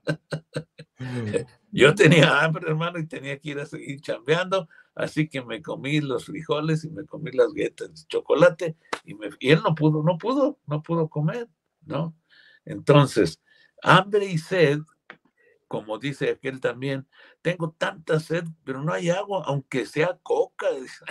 Yo tenía hambre, hermano, y tenía que ir a seguir chambeando, así que me comí los frijoles y me comí las galletas de chocolate y él no pudo comer, ¿no? Entonces, hambre y sed, como dice aquel también, tengo tanta sed, pero no hay agua, aunque sea coca,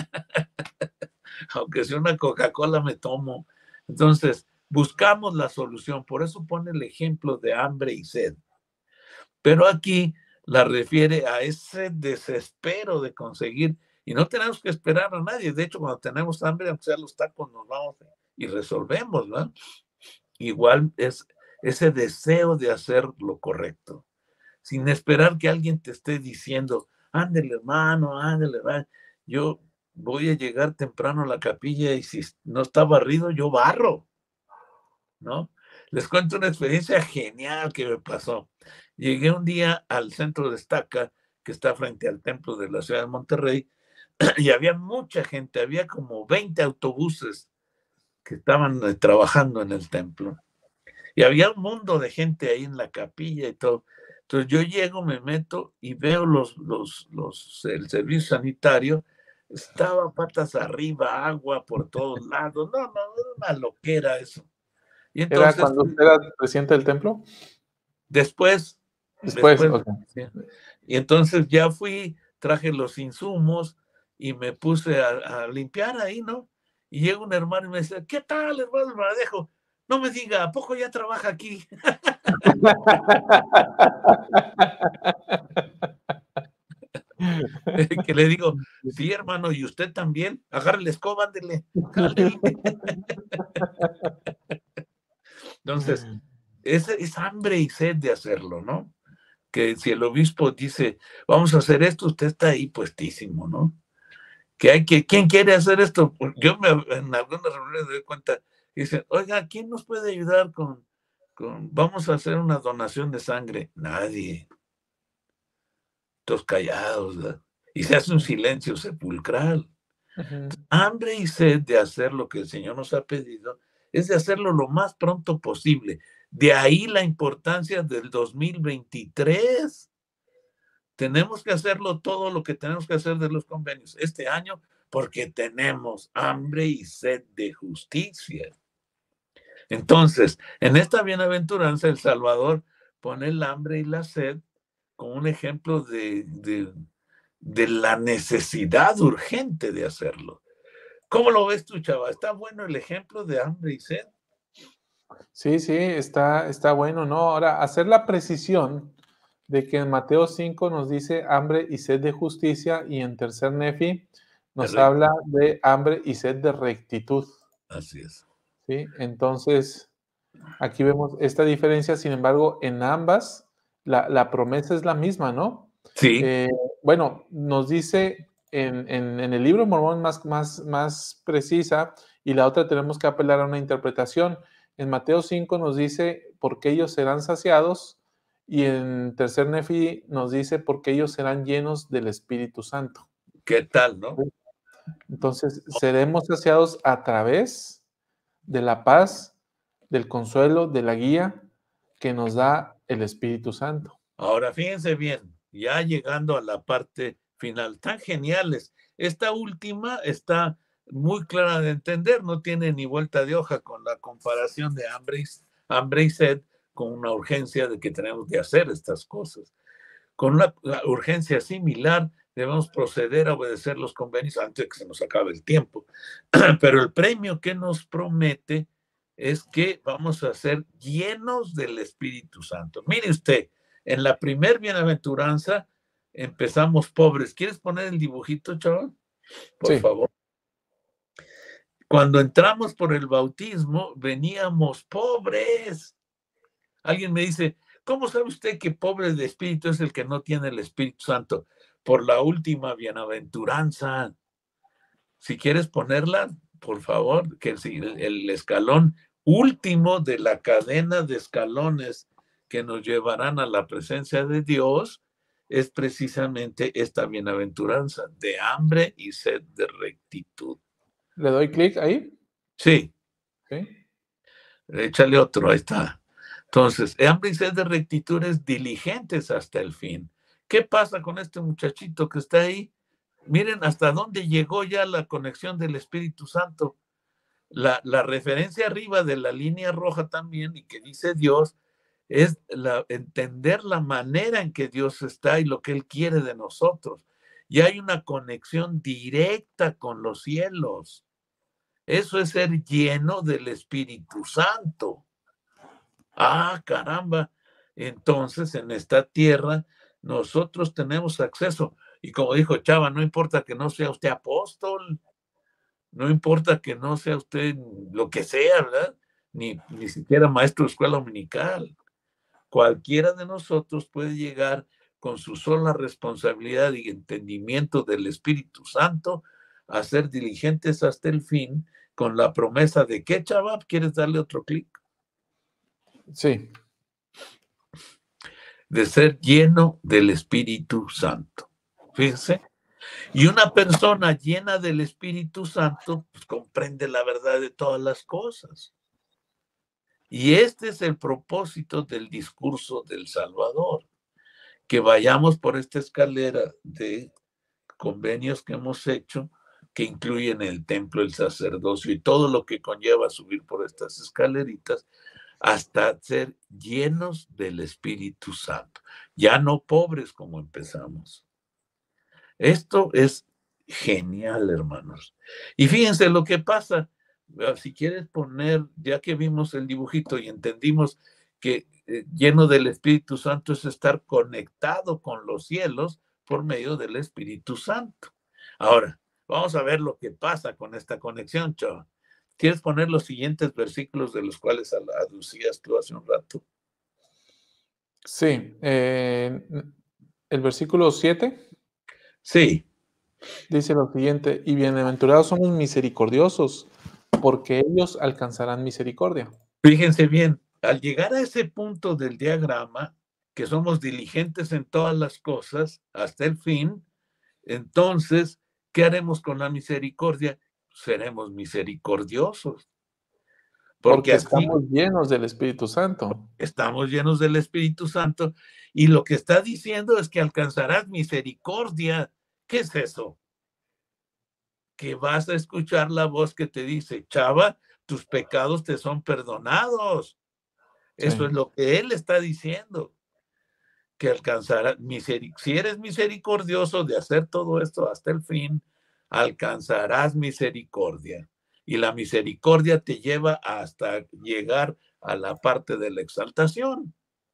aunque sea una Coca-Cola me tomo. Entonces, buscamos la solución, por eso pone el ejemplo de hambre y sed. Pero aquí la refiere a ese desespero de conseguir, y no tenemos que esperar a nadie. De hecho, cuando tenemos hambre, aunque sea los tacos, nos vamos y resolvemos, ¿no? Igual es ese deseo de hacer lo correcto, sin esperar que alguien te esté diciendo, ándele, hermano, ándele, hermano. Yo voy a llegar temprano a la capilla y si no está barrido, yo barro, ¿no? Les cuento una experiencia genial que me pasó. Llegué un día al centro de Estaca, que está frente al templo de la ciudad de Monterrey, y había mucha gente, había como 20 autobuses que estaban trabajando en el templo. Y había un mundo de gente ahí en la capilla y todo. Entonces yo llego, me meto y veo el servicio sanitario, estaba patas arriba, agua por todos lados. No, era una loquera eso. Y ¿Era entonces, cuando usted era presidente del templo? Después, okay. Sí. Y entonces ya fui, traje los insumos y me puse a limpiar ahí, ¿no? Y llega un hermano y me dice, ¿qué tal, hermano Madejo? No me diga, ¿a poco ya trabaja aquí? Que le digo, sí, hermano, ¿y usted también? Agarre la escoba, ándele, jálele. Entonces, es hambre y sed de hacerlo, ¿no? Que si el obispo dice, vamos a hacer esto, usted está ahí puestísimo, ¿no? ¿Quién quiere hacer esto? Yo en algunas reuniones me doy cuenta, dicen, oiga, ¿quién nos puede ayudar vamos a hacer una donación de sangre? Nadie. Todos callados, ¿verdad? Y se hace un silencio sepulcral. Hambre y sed de hacer lo que el Señor nos ha pedido es de hacerlo lo más pronto posible. De ahí la importancia del 2023. Tenemos que hacerlo todo lo que tenemos que hacer de los convenios este año porque tenemos hambre y sed de justicia. Entonces, en esta bienaventuranza, el Salvador pone el hambre y la sed como un ejemplo de la necesidad urgente de hacerlo. ¿Cómo lo ves tú, chava? ¿Está bueno el ejemplo de hambre y sed? Sí, está bueno, ¿no? Ahora, hacer la precisión de que en Mateo 5 nos dice hambre y sed de justicia y en tercer Nefi nos habla de hambre y sed de rectitud. Así es. ¿Sí? Entonces, aquí vemos esta diferencia, sin embargo, en ambas la promesa es la misma, ¿no? Sí. Bueno, nos dice en el libro de Mormón más precisa y la otra tenemos que apelar a una interpretación. En Mateo 5 nos dice porque ellos serán saciados y en tercer Nefi nos dice porque ellos serán llenos del Espíritu Santo. ¿Qué tal, no? Entonces, seremos saciados a través de la paz, del consuelo, de la guía que nos da el Espíritu Santo. Ahora, fíjense bien, ya llegando a la parte final, tan geniales. Esta última está muy clara de entender, no tiene ni vuelta de hoja con la comparación de hambre y sed con una urgencia de que tenemos que hacer estas cosas. Con una urgencia similar, debemos proceder a obedecer los convenios antes de que se nos acabe el tiempo. Pero el premio que nos promete es que vamos a ser llenos del Espíritu Santo. Mire usted, en la primer bienaventuranza empezamos pobres. ¿Quieres poner el dibujito, chaval? Por favor. Cuando entramos por el bautismo, veníamos pobres. Alguien me dice, ¿cómo sabe usted que pobre de espíritu es el que no tiene el Espíritu Santo? Por la última bienaventuranza. Si quieres ponerla, por favor, que el escalón último de la cadena de escalones que nos llevarán a la presencia de Dios es precisamente esta bienaventuranza de hambre y sed de rectitud. ¿Le doy clic ahí? Sí. Sí. Échale otro, ahí está. Entonces, hambre y sed de rectitud es diligentes hasta el fin. ¿Qué pasa con este muchachito que está ahí? Miren hasta dónde llegó ya la conexión del Espíritu Santo. La referencia arriba de la línea roja también, y que dice Dios, es entender la manera en que Dios está y lo que Él quiere de nosotros. Y hay una conexión directa con los cielos. Eso es ser lleno del Espíritu Santo. Ah, caramba. Entonces, en esta tierra, nosotros tenemos acceso. Y como dijo Chava, no importa que no sea usted apóstol, no importa que no sea usted lo que sea, ¿verdad? Ni siquiera maestro de escuela dominical. Cualquiera de nosotros puede llegar con su sola responsabilidad y entendimiento del Espíritu Santo a ser diligentes hasta el fin, con la promesa de ¿qué, Chava? ¿Quieres darle otro clic? Sí. De ser lleno del Espíritu Santo. Fíjense. Y una persona llena del Espíritu Santo pues, comprende la verdad de todas las cosas. Y este es el propósito del discurso del Salvador, que vayamos por esta escalera de convenios que hemos hecho, que incluyen el templo, el sacerdocio y todo lo que conlleva subir por estas escaleritas, hasta ser llenos del Espíritu Santo, ya no pobres como empezamos. Esto es genial, hermanos. Y fíjense lo que pasa. Si quieres poner, ya que vimos el dibujito y entendimos que lleno del Espíritu Santo es estar conectado con los cielos por medio del Espíritu Santo. Ahora, vamos a ver lo que pasa con esta conexión, Chava. ¿Quieres poner los siguientes versículos de los cuales aducías tú hace un rato? Sí. El versículo 7. Sí. Dice lo siguiente, y bienaventurados son los misericordiosos, porque ellos alcanzarán misericordia. Fíjense bien, al llegar a ese punto del diagrama, que somos diligentes en todas las cosas hasta el fin, entonces, ¿qué haremos con la misericordia? Seremos misericordiosos. Porque así estamos llenos del Espíritu Santo. Estamos llenos del Espíritu Santo y lo que está diciendo es que alcanzarás misericordia. ¿Qué es eso? Que vas a escuchar la voz que te dice, Chava, tus pecados te son perdonados. Eso es lo que él está diciendo, que alcanzará si eres misericordioso de hacer todo esto hasta el fin, alcanzarás misericordia. Y la misericordia te lleva hasta llegar a la parte de la exaltación.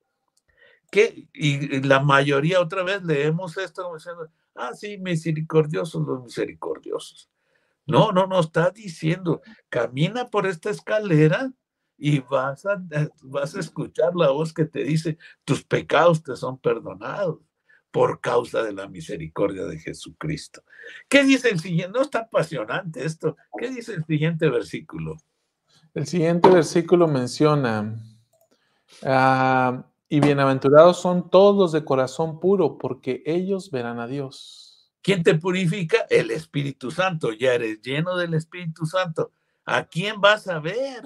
Y la mayoría, otra vez, leemos esto diciendo, sí, misericordiosos los misericordiosos. No, está diciendo, camina por esta escalera y vas a escuchar la voz que te dice, tus pecados te son perdonados por causa de la misericordia de Jesucristo. ¿Qué dice el siguiente? No está apasionante esto. ¿Qué dice el siguiente versículo? El siguiente versículo menciona, y bienaventurados son todos los de corazón puro, porque ellos verán a Dios. ¿Quién te purifica? El Espíritu Santo. Ya eres lleno del Espíritu Santo. ¿A quién vas a ver?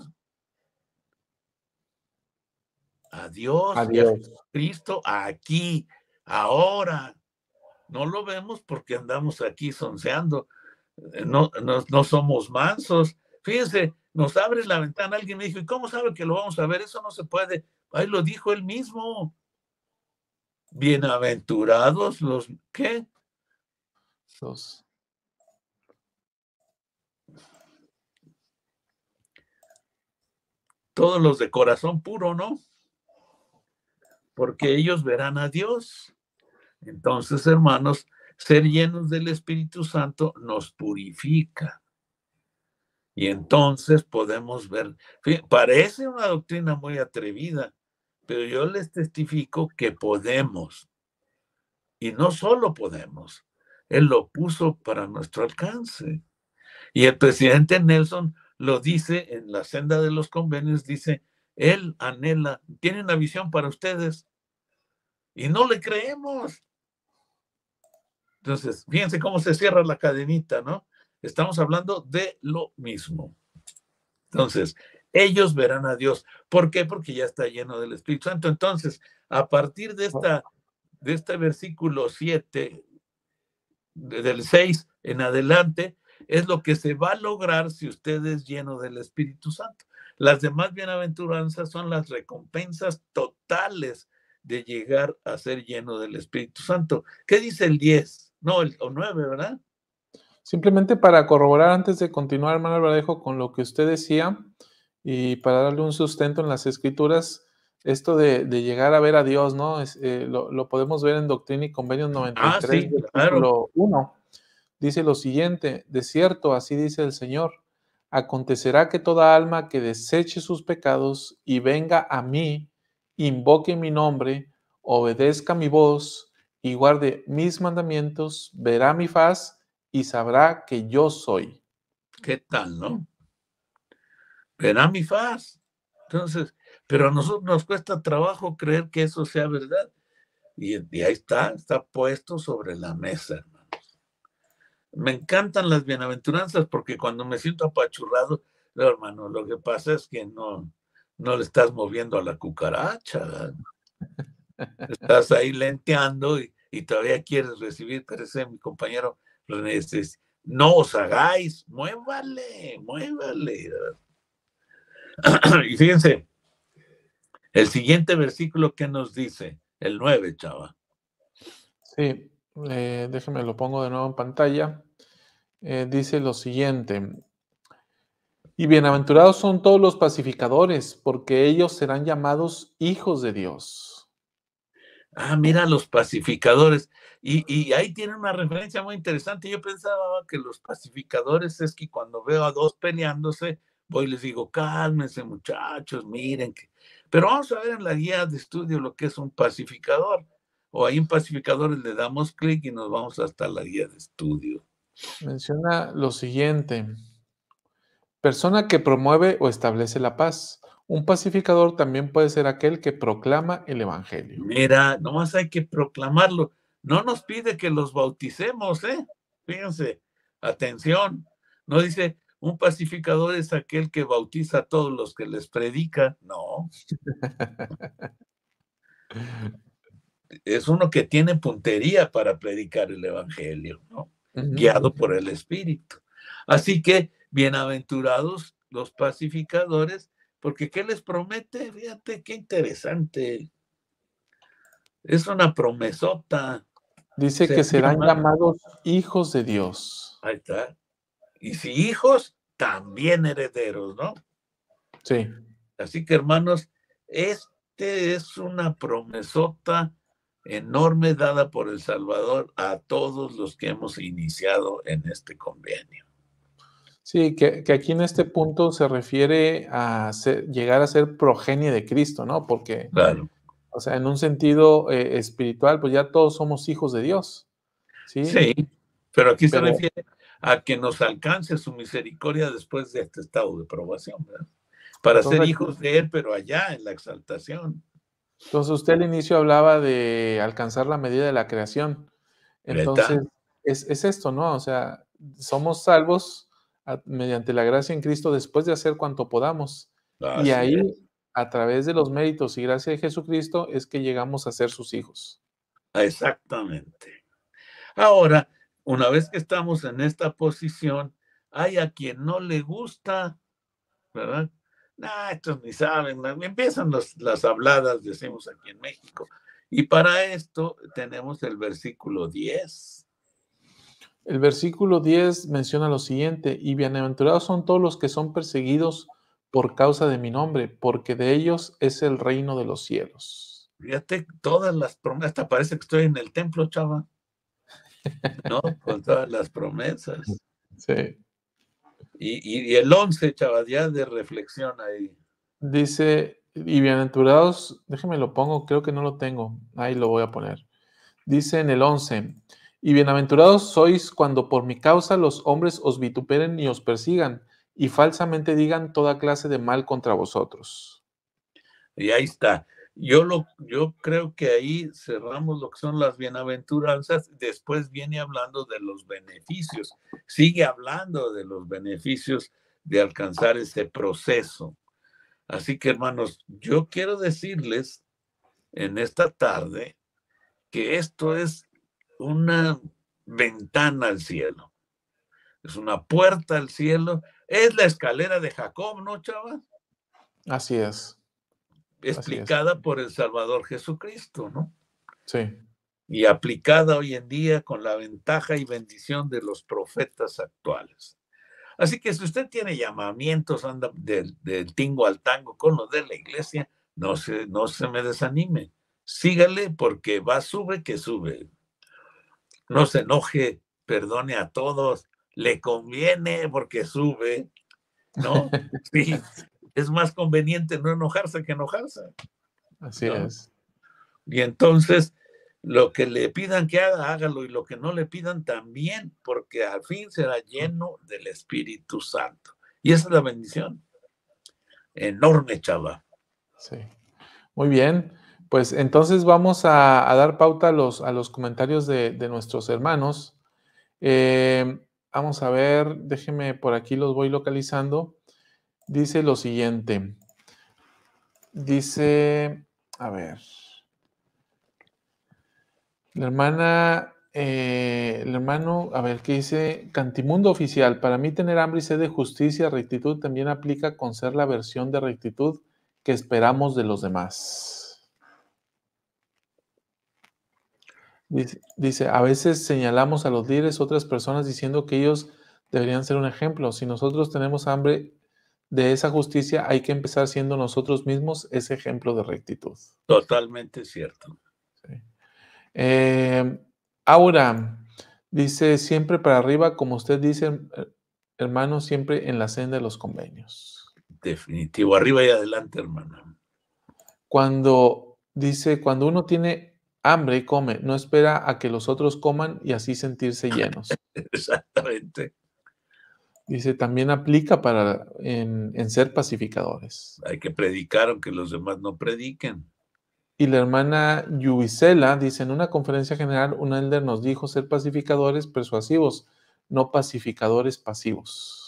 A Dios y a Jesucristo aquí, ahora. No lo vemos porque andamos aquí sonceando no somos mansos. Fíjense, nos abre la ventana, alguien me dijo, ¿y cómo sabe que lo vamos a ver? Eso no se puede. Ahí lo dijo él mismo. Bienaventurados los, ¿qué? Los... Todos los de corazón puro, ¿no? Porque ellos verán a Dios. Entonces, hermanos, ser llenos del Espíritu Santo nos purifica. Y entonces podemos ver, parece una doctrina muy atrevida, pero yo les testifico que podemos. Y no solo podemos, Él lo puso para nuestro alcance. Y el presidente Nelson lo dice en la senda de los convenios, dice, Él anhela, tiene una visión para ustedes y no le creemos. Entonces, fíjense cómo se cierra la cadenita, ¿no? Estamos hablando de lo mismo. Entonces, ellos verán a Dios. ¿Por qué? Porque ya está lleno del Espíritu Santo. Entonces, a partir de este versículo 7, del 6 en adelante, es lo que se va a lograr si usted es lleno del Espíritu Santo. Las demás bienaventuranzas son las recompensas totales de llegar a ser lleno del Espíritu Santo. ¿Qué dice el 10? No, el 9, ¿verdad? Simplemente para corroborar antes de continuar, hermano Alvarejo, con lo que usted decía y para darle un sustento en las Escrituras, esto de llegar a ver a Dios, ¿no? Lo podemos ver en Doctrina y Convenios 93, Sí, versículo 1. Dice lo siguiente: de cierto, así dice el Señor, acontecerá que toda alma que deseche sus pecados y venga a mí, invoque mi nombre, obedezca mi voz y guarde mis mandamientos, verá mi faz y sabrá que yo soy. ¿Qué tal, no? Verá mi faz. Entonces, pero a nosotros nos cuesta trabajo creer que eso sea verdad. Y ahí está puesto sobre la mesa, hermanos. Me encantan las bienaventuranzas porque cuando me siento apachurrado, hermano, lo que pasa es que no le estás moviendo a la cucaracha, ¿verdad? Estás ahí lenteando y todavía quieres recibir, pero ese mi compañero René dice, no os hagáis, muévale. Y fíjense, el siguiente versículo que nos dice, el 9, chava. Sí, déjeme lo pongo de nuevo en pantalla. Dice lo siguiente: y bienaventurados son todos los pacificadores, porque ellos serán llamados hijos de Dios. Mira, los pacificadores. Y ahí tiene una referencia muy interesante. Yo pensaba que los pacificadores es que cuando veo a dos peleándose, voy y les digo, cálmense muchachos, miren. Pero vamos a ver en la guía de estudio lo que es un pacificador. O ahí en pacificadores le damos clic y nos vamos hasta la guía de estudio. Menciona lo siguiente: persona que promueve o establece la paz. Un pacificador también puede ser aquel que proclama el evangelio. Mira, nomás hay que proclamarlo. No nos pide que los bauticemos, ¿eh? Fíjense, atención. No dice, un pacificador es aquel que bautiza a todos los que les predica. No. Es uno que tiene puntería para predicar el evangelio, ¿no? Guiado por el Espíritu. Así que, bienaventurados los pacificadores, porque ¿qué les promete? Fíjate, qué interesante. Es una promesota. Dice que serán llamados hijos de Dios. Ahí está. Y si hijos, también herederos, ¿no? Sí. Así que, hermanos, es una promesota enorme dada por el Salvador a todos los que hemos iniciado en este convenio. Sí, que aquí en este punto se refiere a llegar a ser progenie de Cristo, ¿no? Porque, claro, o sea, en un sentido espiritual, pues ya todos somos hijos de Dios. Sí, pero aquí se refiere a que nos alcance su misericordia después de este estado de probación, ¿verdad? Para ser hijos de Él, pero allá en la exaltación. Entonces, usted al inicio hablaba de alcanzar la medida de la creación. Entonces, es esto, ¿no? O sea, somos salvos mediante la gracia en Cristo después de hacer cuanto podamos. Y ahí, a través de los méritos y gracia de Jesucristo, es que llegamos a ser sus hijos. Exactamente. Ahora, una vez que estamos en esta posición, hay a quien no le gusta, ¿verdad? Nah, estos ni saben, empiezan las habladas, decimos aquí en México. Y para esto tenemos el versículo 10. El versículo 10 menciona lo siguiente: y bienaventurados son todos los que son perseguidos por causa de mi nombre, porque de ellos es el reino de los cielos. Fíjate, todas las promesas, hasta parece que estoy en el templo, chava, ¿no? Con todas las promesas. Sí. Y el 11, chava, ya de reflexión ahí. Dice, y bienaventurados, déjeme lo pongo, creo que no lo tengo, ahí lo voy a poner. Dice en el 11, y bienaventurados sois cuando por mi causa los hombres os vituperen y os persigan, y falsamente digan toda clase de mal contra vosotros. Y ahí está. Yo creo que ahí cerramos lo que son las bienaventuranzas. Después viene hablando de los beneficios. Sigue hablando de los beneficios de alcanzar ese proceso. Así que, hermanos, yo quiero decirles en esta tarde que esto es una ventana al cielo. Es una puerta al cielo. Es la escalera de Jacob, ¿no, chava? Así es. Explicada por el Salvador Jesucristo, ¿no? Sí. Y aplicada hoy en día con la ventaja y bendición de los profetas actuales. Así que si usted tiene llamamientos, anda del tingo al tango con lo de la iglesia, no se me desanime. Sígale porque sube que sube. No se enoje, perdone a todos, le conviene porque sube, ¿no? Sí, es más conveniente no enojarse que enojarse. Así ¿no? es. Y entonces, lo que le pidan que haga, hágalo, y lo que no le pidan también, porque al fin será lleno del Espíritu Santo. Y esa es la bendición. Enorme, chava. Sí. Muy bien. Pues entonces vamos a dar pauta a los comentarios de nuestros hermanos. Vamos a ver, déjenme por aquí los voy localizando. Dice lo siguiente. Dice, a ver. La hermana, el hermano, a ver, ¿qué dice? Cantimundo Oficial. Para mí tener hambre y sed de justicia, rectitud, también aplica con ser la versión de rectitud que esperamos de los demás. Dice, a veces señalamos a los líderes, otras personas diciendo que ellos deberían ser un ejemplo. Si nosotros tenemos hambre de esa justicia, hay que empezar siendo nosotros mismos ese ejemplo de rectitud. Totalmente cierto. Sí. Aura dice, siempre para arriba, como usted dice, hermano, siempre en la senda de los convenios. Definitivo, arriba y adelante, hermano. Cuando uno tiene hambre y come, no espera a que los otros coman y así sentirse llenos. Exactamente. Dice, también aplica en ser pacificadores. Hay que predicar aunque los demás no prediquen. Y la hermana Yubicela dice, en una conferencia general, un elder nos dijo ser pacificadores persuasivos, no pacificadores pasivos.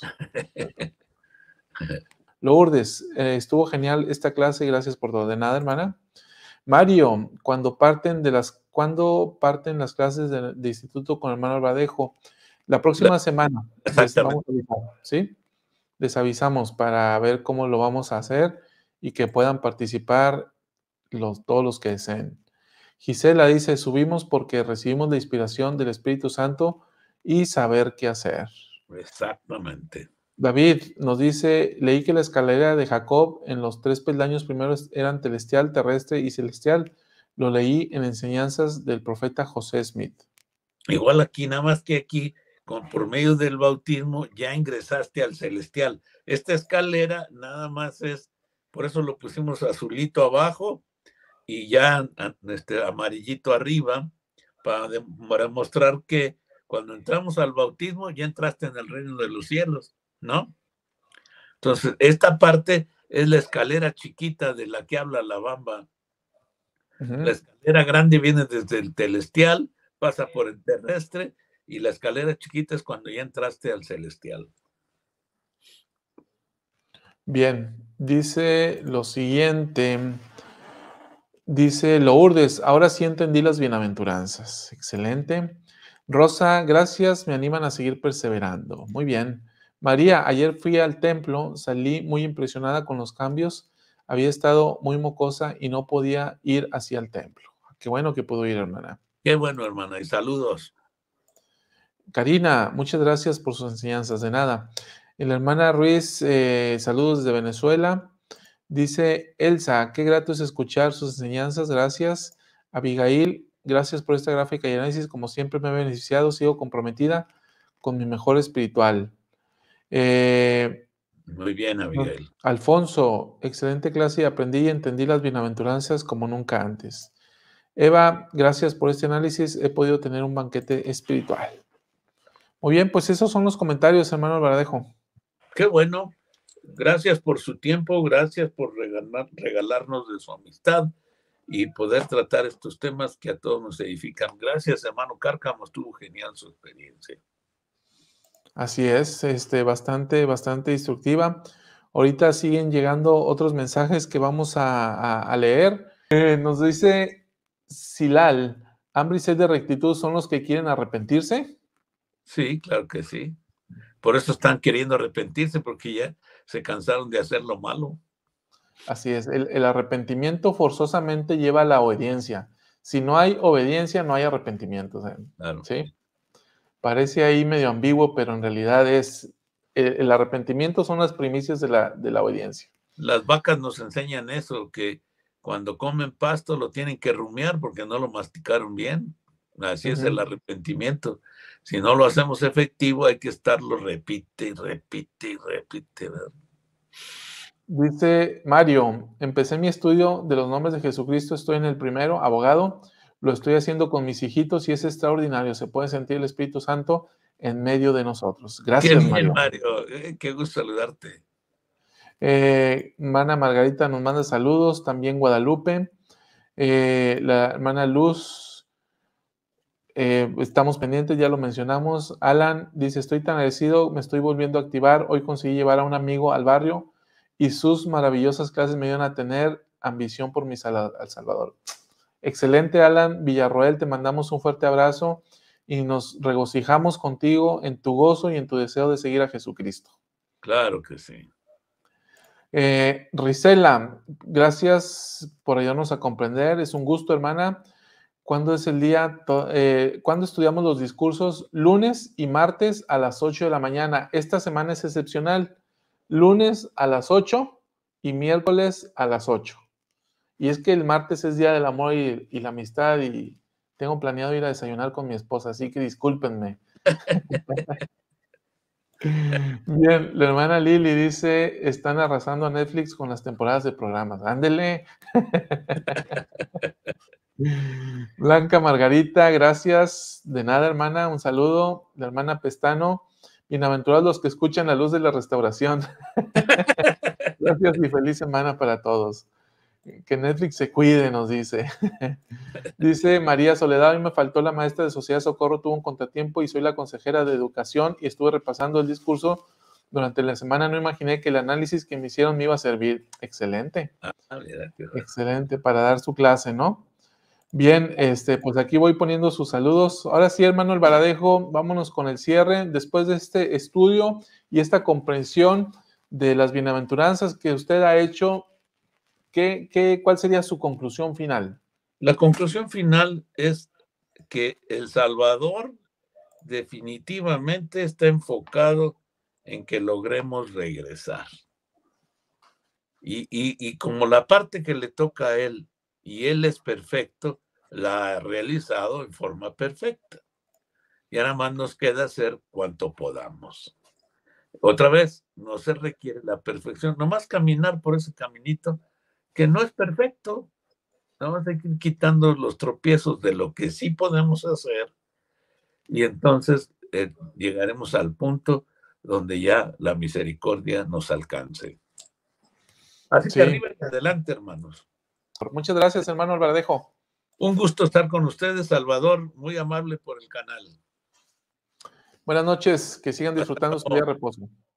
Lourdes, estuvo genial esta clase, gracias por todo. De nada, hermana. Mario, ¿cuándo parten las clases de instituto con el hermano Albadejo? La próxima semana. Exactamente. Vamos a avisar, ¿sí? Les avisamos para ver cómo lo vamos a hacer y que puedan participar todos los que deseen. Gisela dice, subimos porque recibimos la inspiración del Espíritu Santo y saber qué hacer. Exactamente. David nos dice, leí que la escalera de Jacob en los 3 peldaños primeros eran celestial, terrestre y celestial. Lo leí en enseñanzas del profeta José Smith. Igual aquí, nada más que aquí, por medio del bautismo, ya ingresaste al celestial. Esta escalera nada más es, por eso lo pusimos azulito abajo y ya amarillito arriba, para mostrar que cuando entramos al bautismo ya entraste en el reino de los cielos, ¿no? Entonces, esta parte es la escalera chiquita de la que habla la Bamba. La escalera grande viene desde el celestial, pasa por el terrestre, y la escalera chiquita es cuando ya entraste al celestial. Bien, dice lo siguiente. Dice Lourdes, ahora sí entendí las bienaventuranzas. Excelente. Rosa, gracias, me animan a seguir perseverando. Muy bien. María, ayer fui al templo, salí muy impresionada con los cambios. Había estado muy mocosa y no podía ir hacia el templo. Qué bueno que pudo ir, hermana. Qué bueno, hermana, y saludos. Karina, muchas gracias por sus enseñanzas. De nada. Y la hermana Ruiz, saludos desde Venezuela. Dice Elsa, qué grato es escuchar sus enseñanzas. Gracias. Abigail, gracias por esta gráfica y análisis. Como siempre me ha beneficiado, sigo comprometida con mi mejor espiritual. Muy bien, Abigail. Alfonso, excelente clase y aprendí y entendí las bienaventuranzas como nunca antes. Eva, gracias por este análisis. He podido tener un banquete espiritual. Muy bien, pues esos son los comentarios, hermano Alvaradejo. Qué bueno. Gracias por su tiempo, gracias por regalarnos de su amistad y poder tratar estos temas que a todos nos edifican. Gracias, hermano Cárcamo, estuvo genial su experiencia. Así es, bastante instructiva. Ahorita siguen llegando otros mensajes que vamos a leer. Nos dice Silal, hambre y sed de rectitud son los que quieren arrepentirse. Sí, claro que sí. Por eso están queriendo arrepentirse, porque ya se cansaron de hacer lo malo. Así es, el arrepentimiento forzosamente lleva a la obediencia. Si no hay obediencia, no hay arrepentimiento. Claro. ¿Sí? Parece ahí medio ambiguo, pero en realidad es el arrepentimiento son las primicias de la obediencia. Las vacas nos enseñan eso, que cuando comen pasto lo tienen que rumiar porque no lo masticaron bien. Así es el arrepentimiento. Si no lo hacemos efectivo, hay que estarlo repite y repite y repite. ¿Verdad? Dice Mario, empecé mi estudio de los nombres de Jesucristo, estoy en el primero, abogado, lo estoy haciendo con mis hijitos y es extraordinario, se puede sentir el Espíritu Santo en medio de nosotros. Gracias, Qué bien, Mario. Mario. Qué gusto saludarte. Hermana Margarita nos manda saludos, también Guadalupe. La hermana Luz, estamos pendientes, ya lo mencionamos. Alan dice, estoy tan agradecido, me estoy volviendo a activar, hoy conseguí llevar a un amigo al barrio y sus maravillosas clases me ayudan a tener ambición por mi al Salvador. Excelente, Alan Villarroel, te mandamos un fuerte abrazo y nos regocijamos contigo en tu gozo y en tu deseo de seguir a Jesucristo. Claro que sí. Risela, gracias por ayudarnos a comprender, es un gusto, hermana. ¿Cuándo es el día? ¿Cuándo estudiamos los discursos? Lunes y martes a las 8 de la mañana. Esta semana es excepcional. Lunes a las 8 y miércoles a las 8. Y es que el martes es Día del Amor y la Amistad y tengo planeado ir a desayunar con mi esposa, así que discúlpenme. Bien, la hermana Lili dice, están arrasando a Netflix con las temporadas de programas. Ándele. Blanca Margarita, gracias. De nada, hermana, un saludo. La hermana Pestano, bienaventurados los que escuchan la luz de la restauración. Gracias y feliz semana para todos. Que Netflix se cuide, nos dice. Dice María Soledad, a mí me faltó la maestra de Sociedad Socorro, tuvo un contratiempo y soy la consejera de Educación y estuve repasando el discurso durante la semana. No imaginé que el análisis que me hicieron me iba a servir. Excelente. Excelente para dar su clase, ¿no? Bien, pues aquí voy poniendo sus saludos. Ahora sí, hermano Alvaradejo, vámonos con el cierre. Después de este estudio y esta comprensión de las bienaventuranzas que usted ha hecho, ¿cuál sería su conclusión final? La conclusión final es que El Salvador definitivamente está enfocado en que logremos regresar. Y como la parte que le toca a él, y él es perfecto, la ha realizado en forma perfecta. Y ahora más nos queda hacer cuanto podamos. Otra vez, no se requiere la perfección, nomás caminar por ese caminito que no es perfecto. Nomás hay que ir quitando los tropiezos de lo que sí podemos hacer y entonces llegaremos al punto donde ya la misericordia nos alcance. Así que arriba y adelante, hermanos. Muchas gracias, hermano Alvaradejo. Un gusto estar con ustedes, Salvador, muy amable por el canal. Buenas noches, que sigan disfrutando su día de reposo.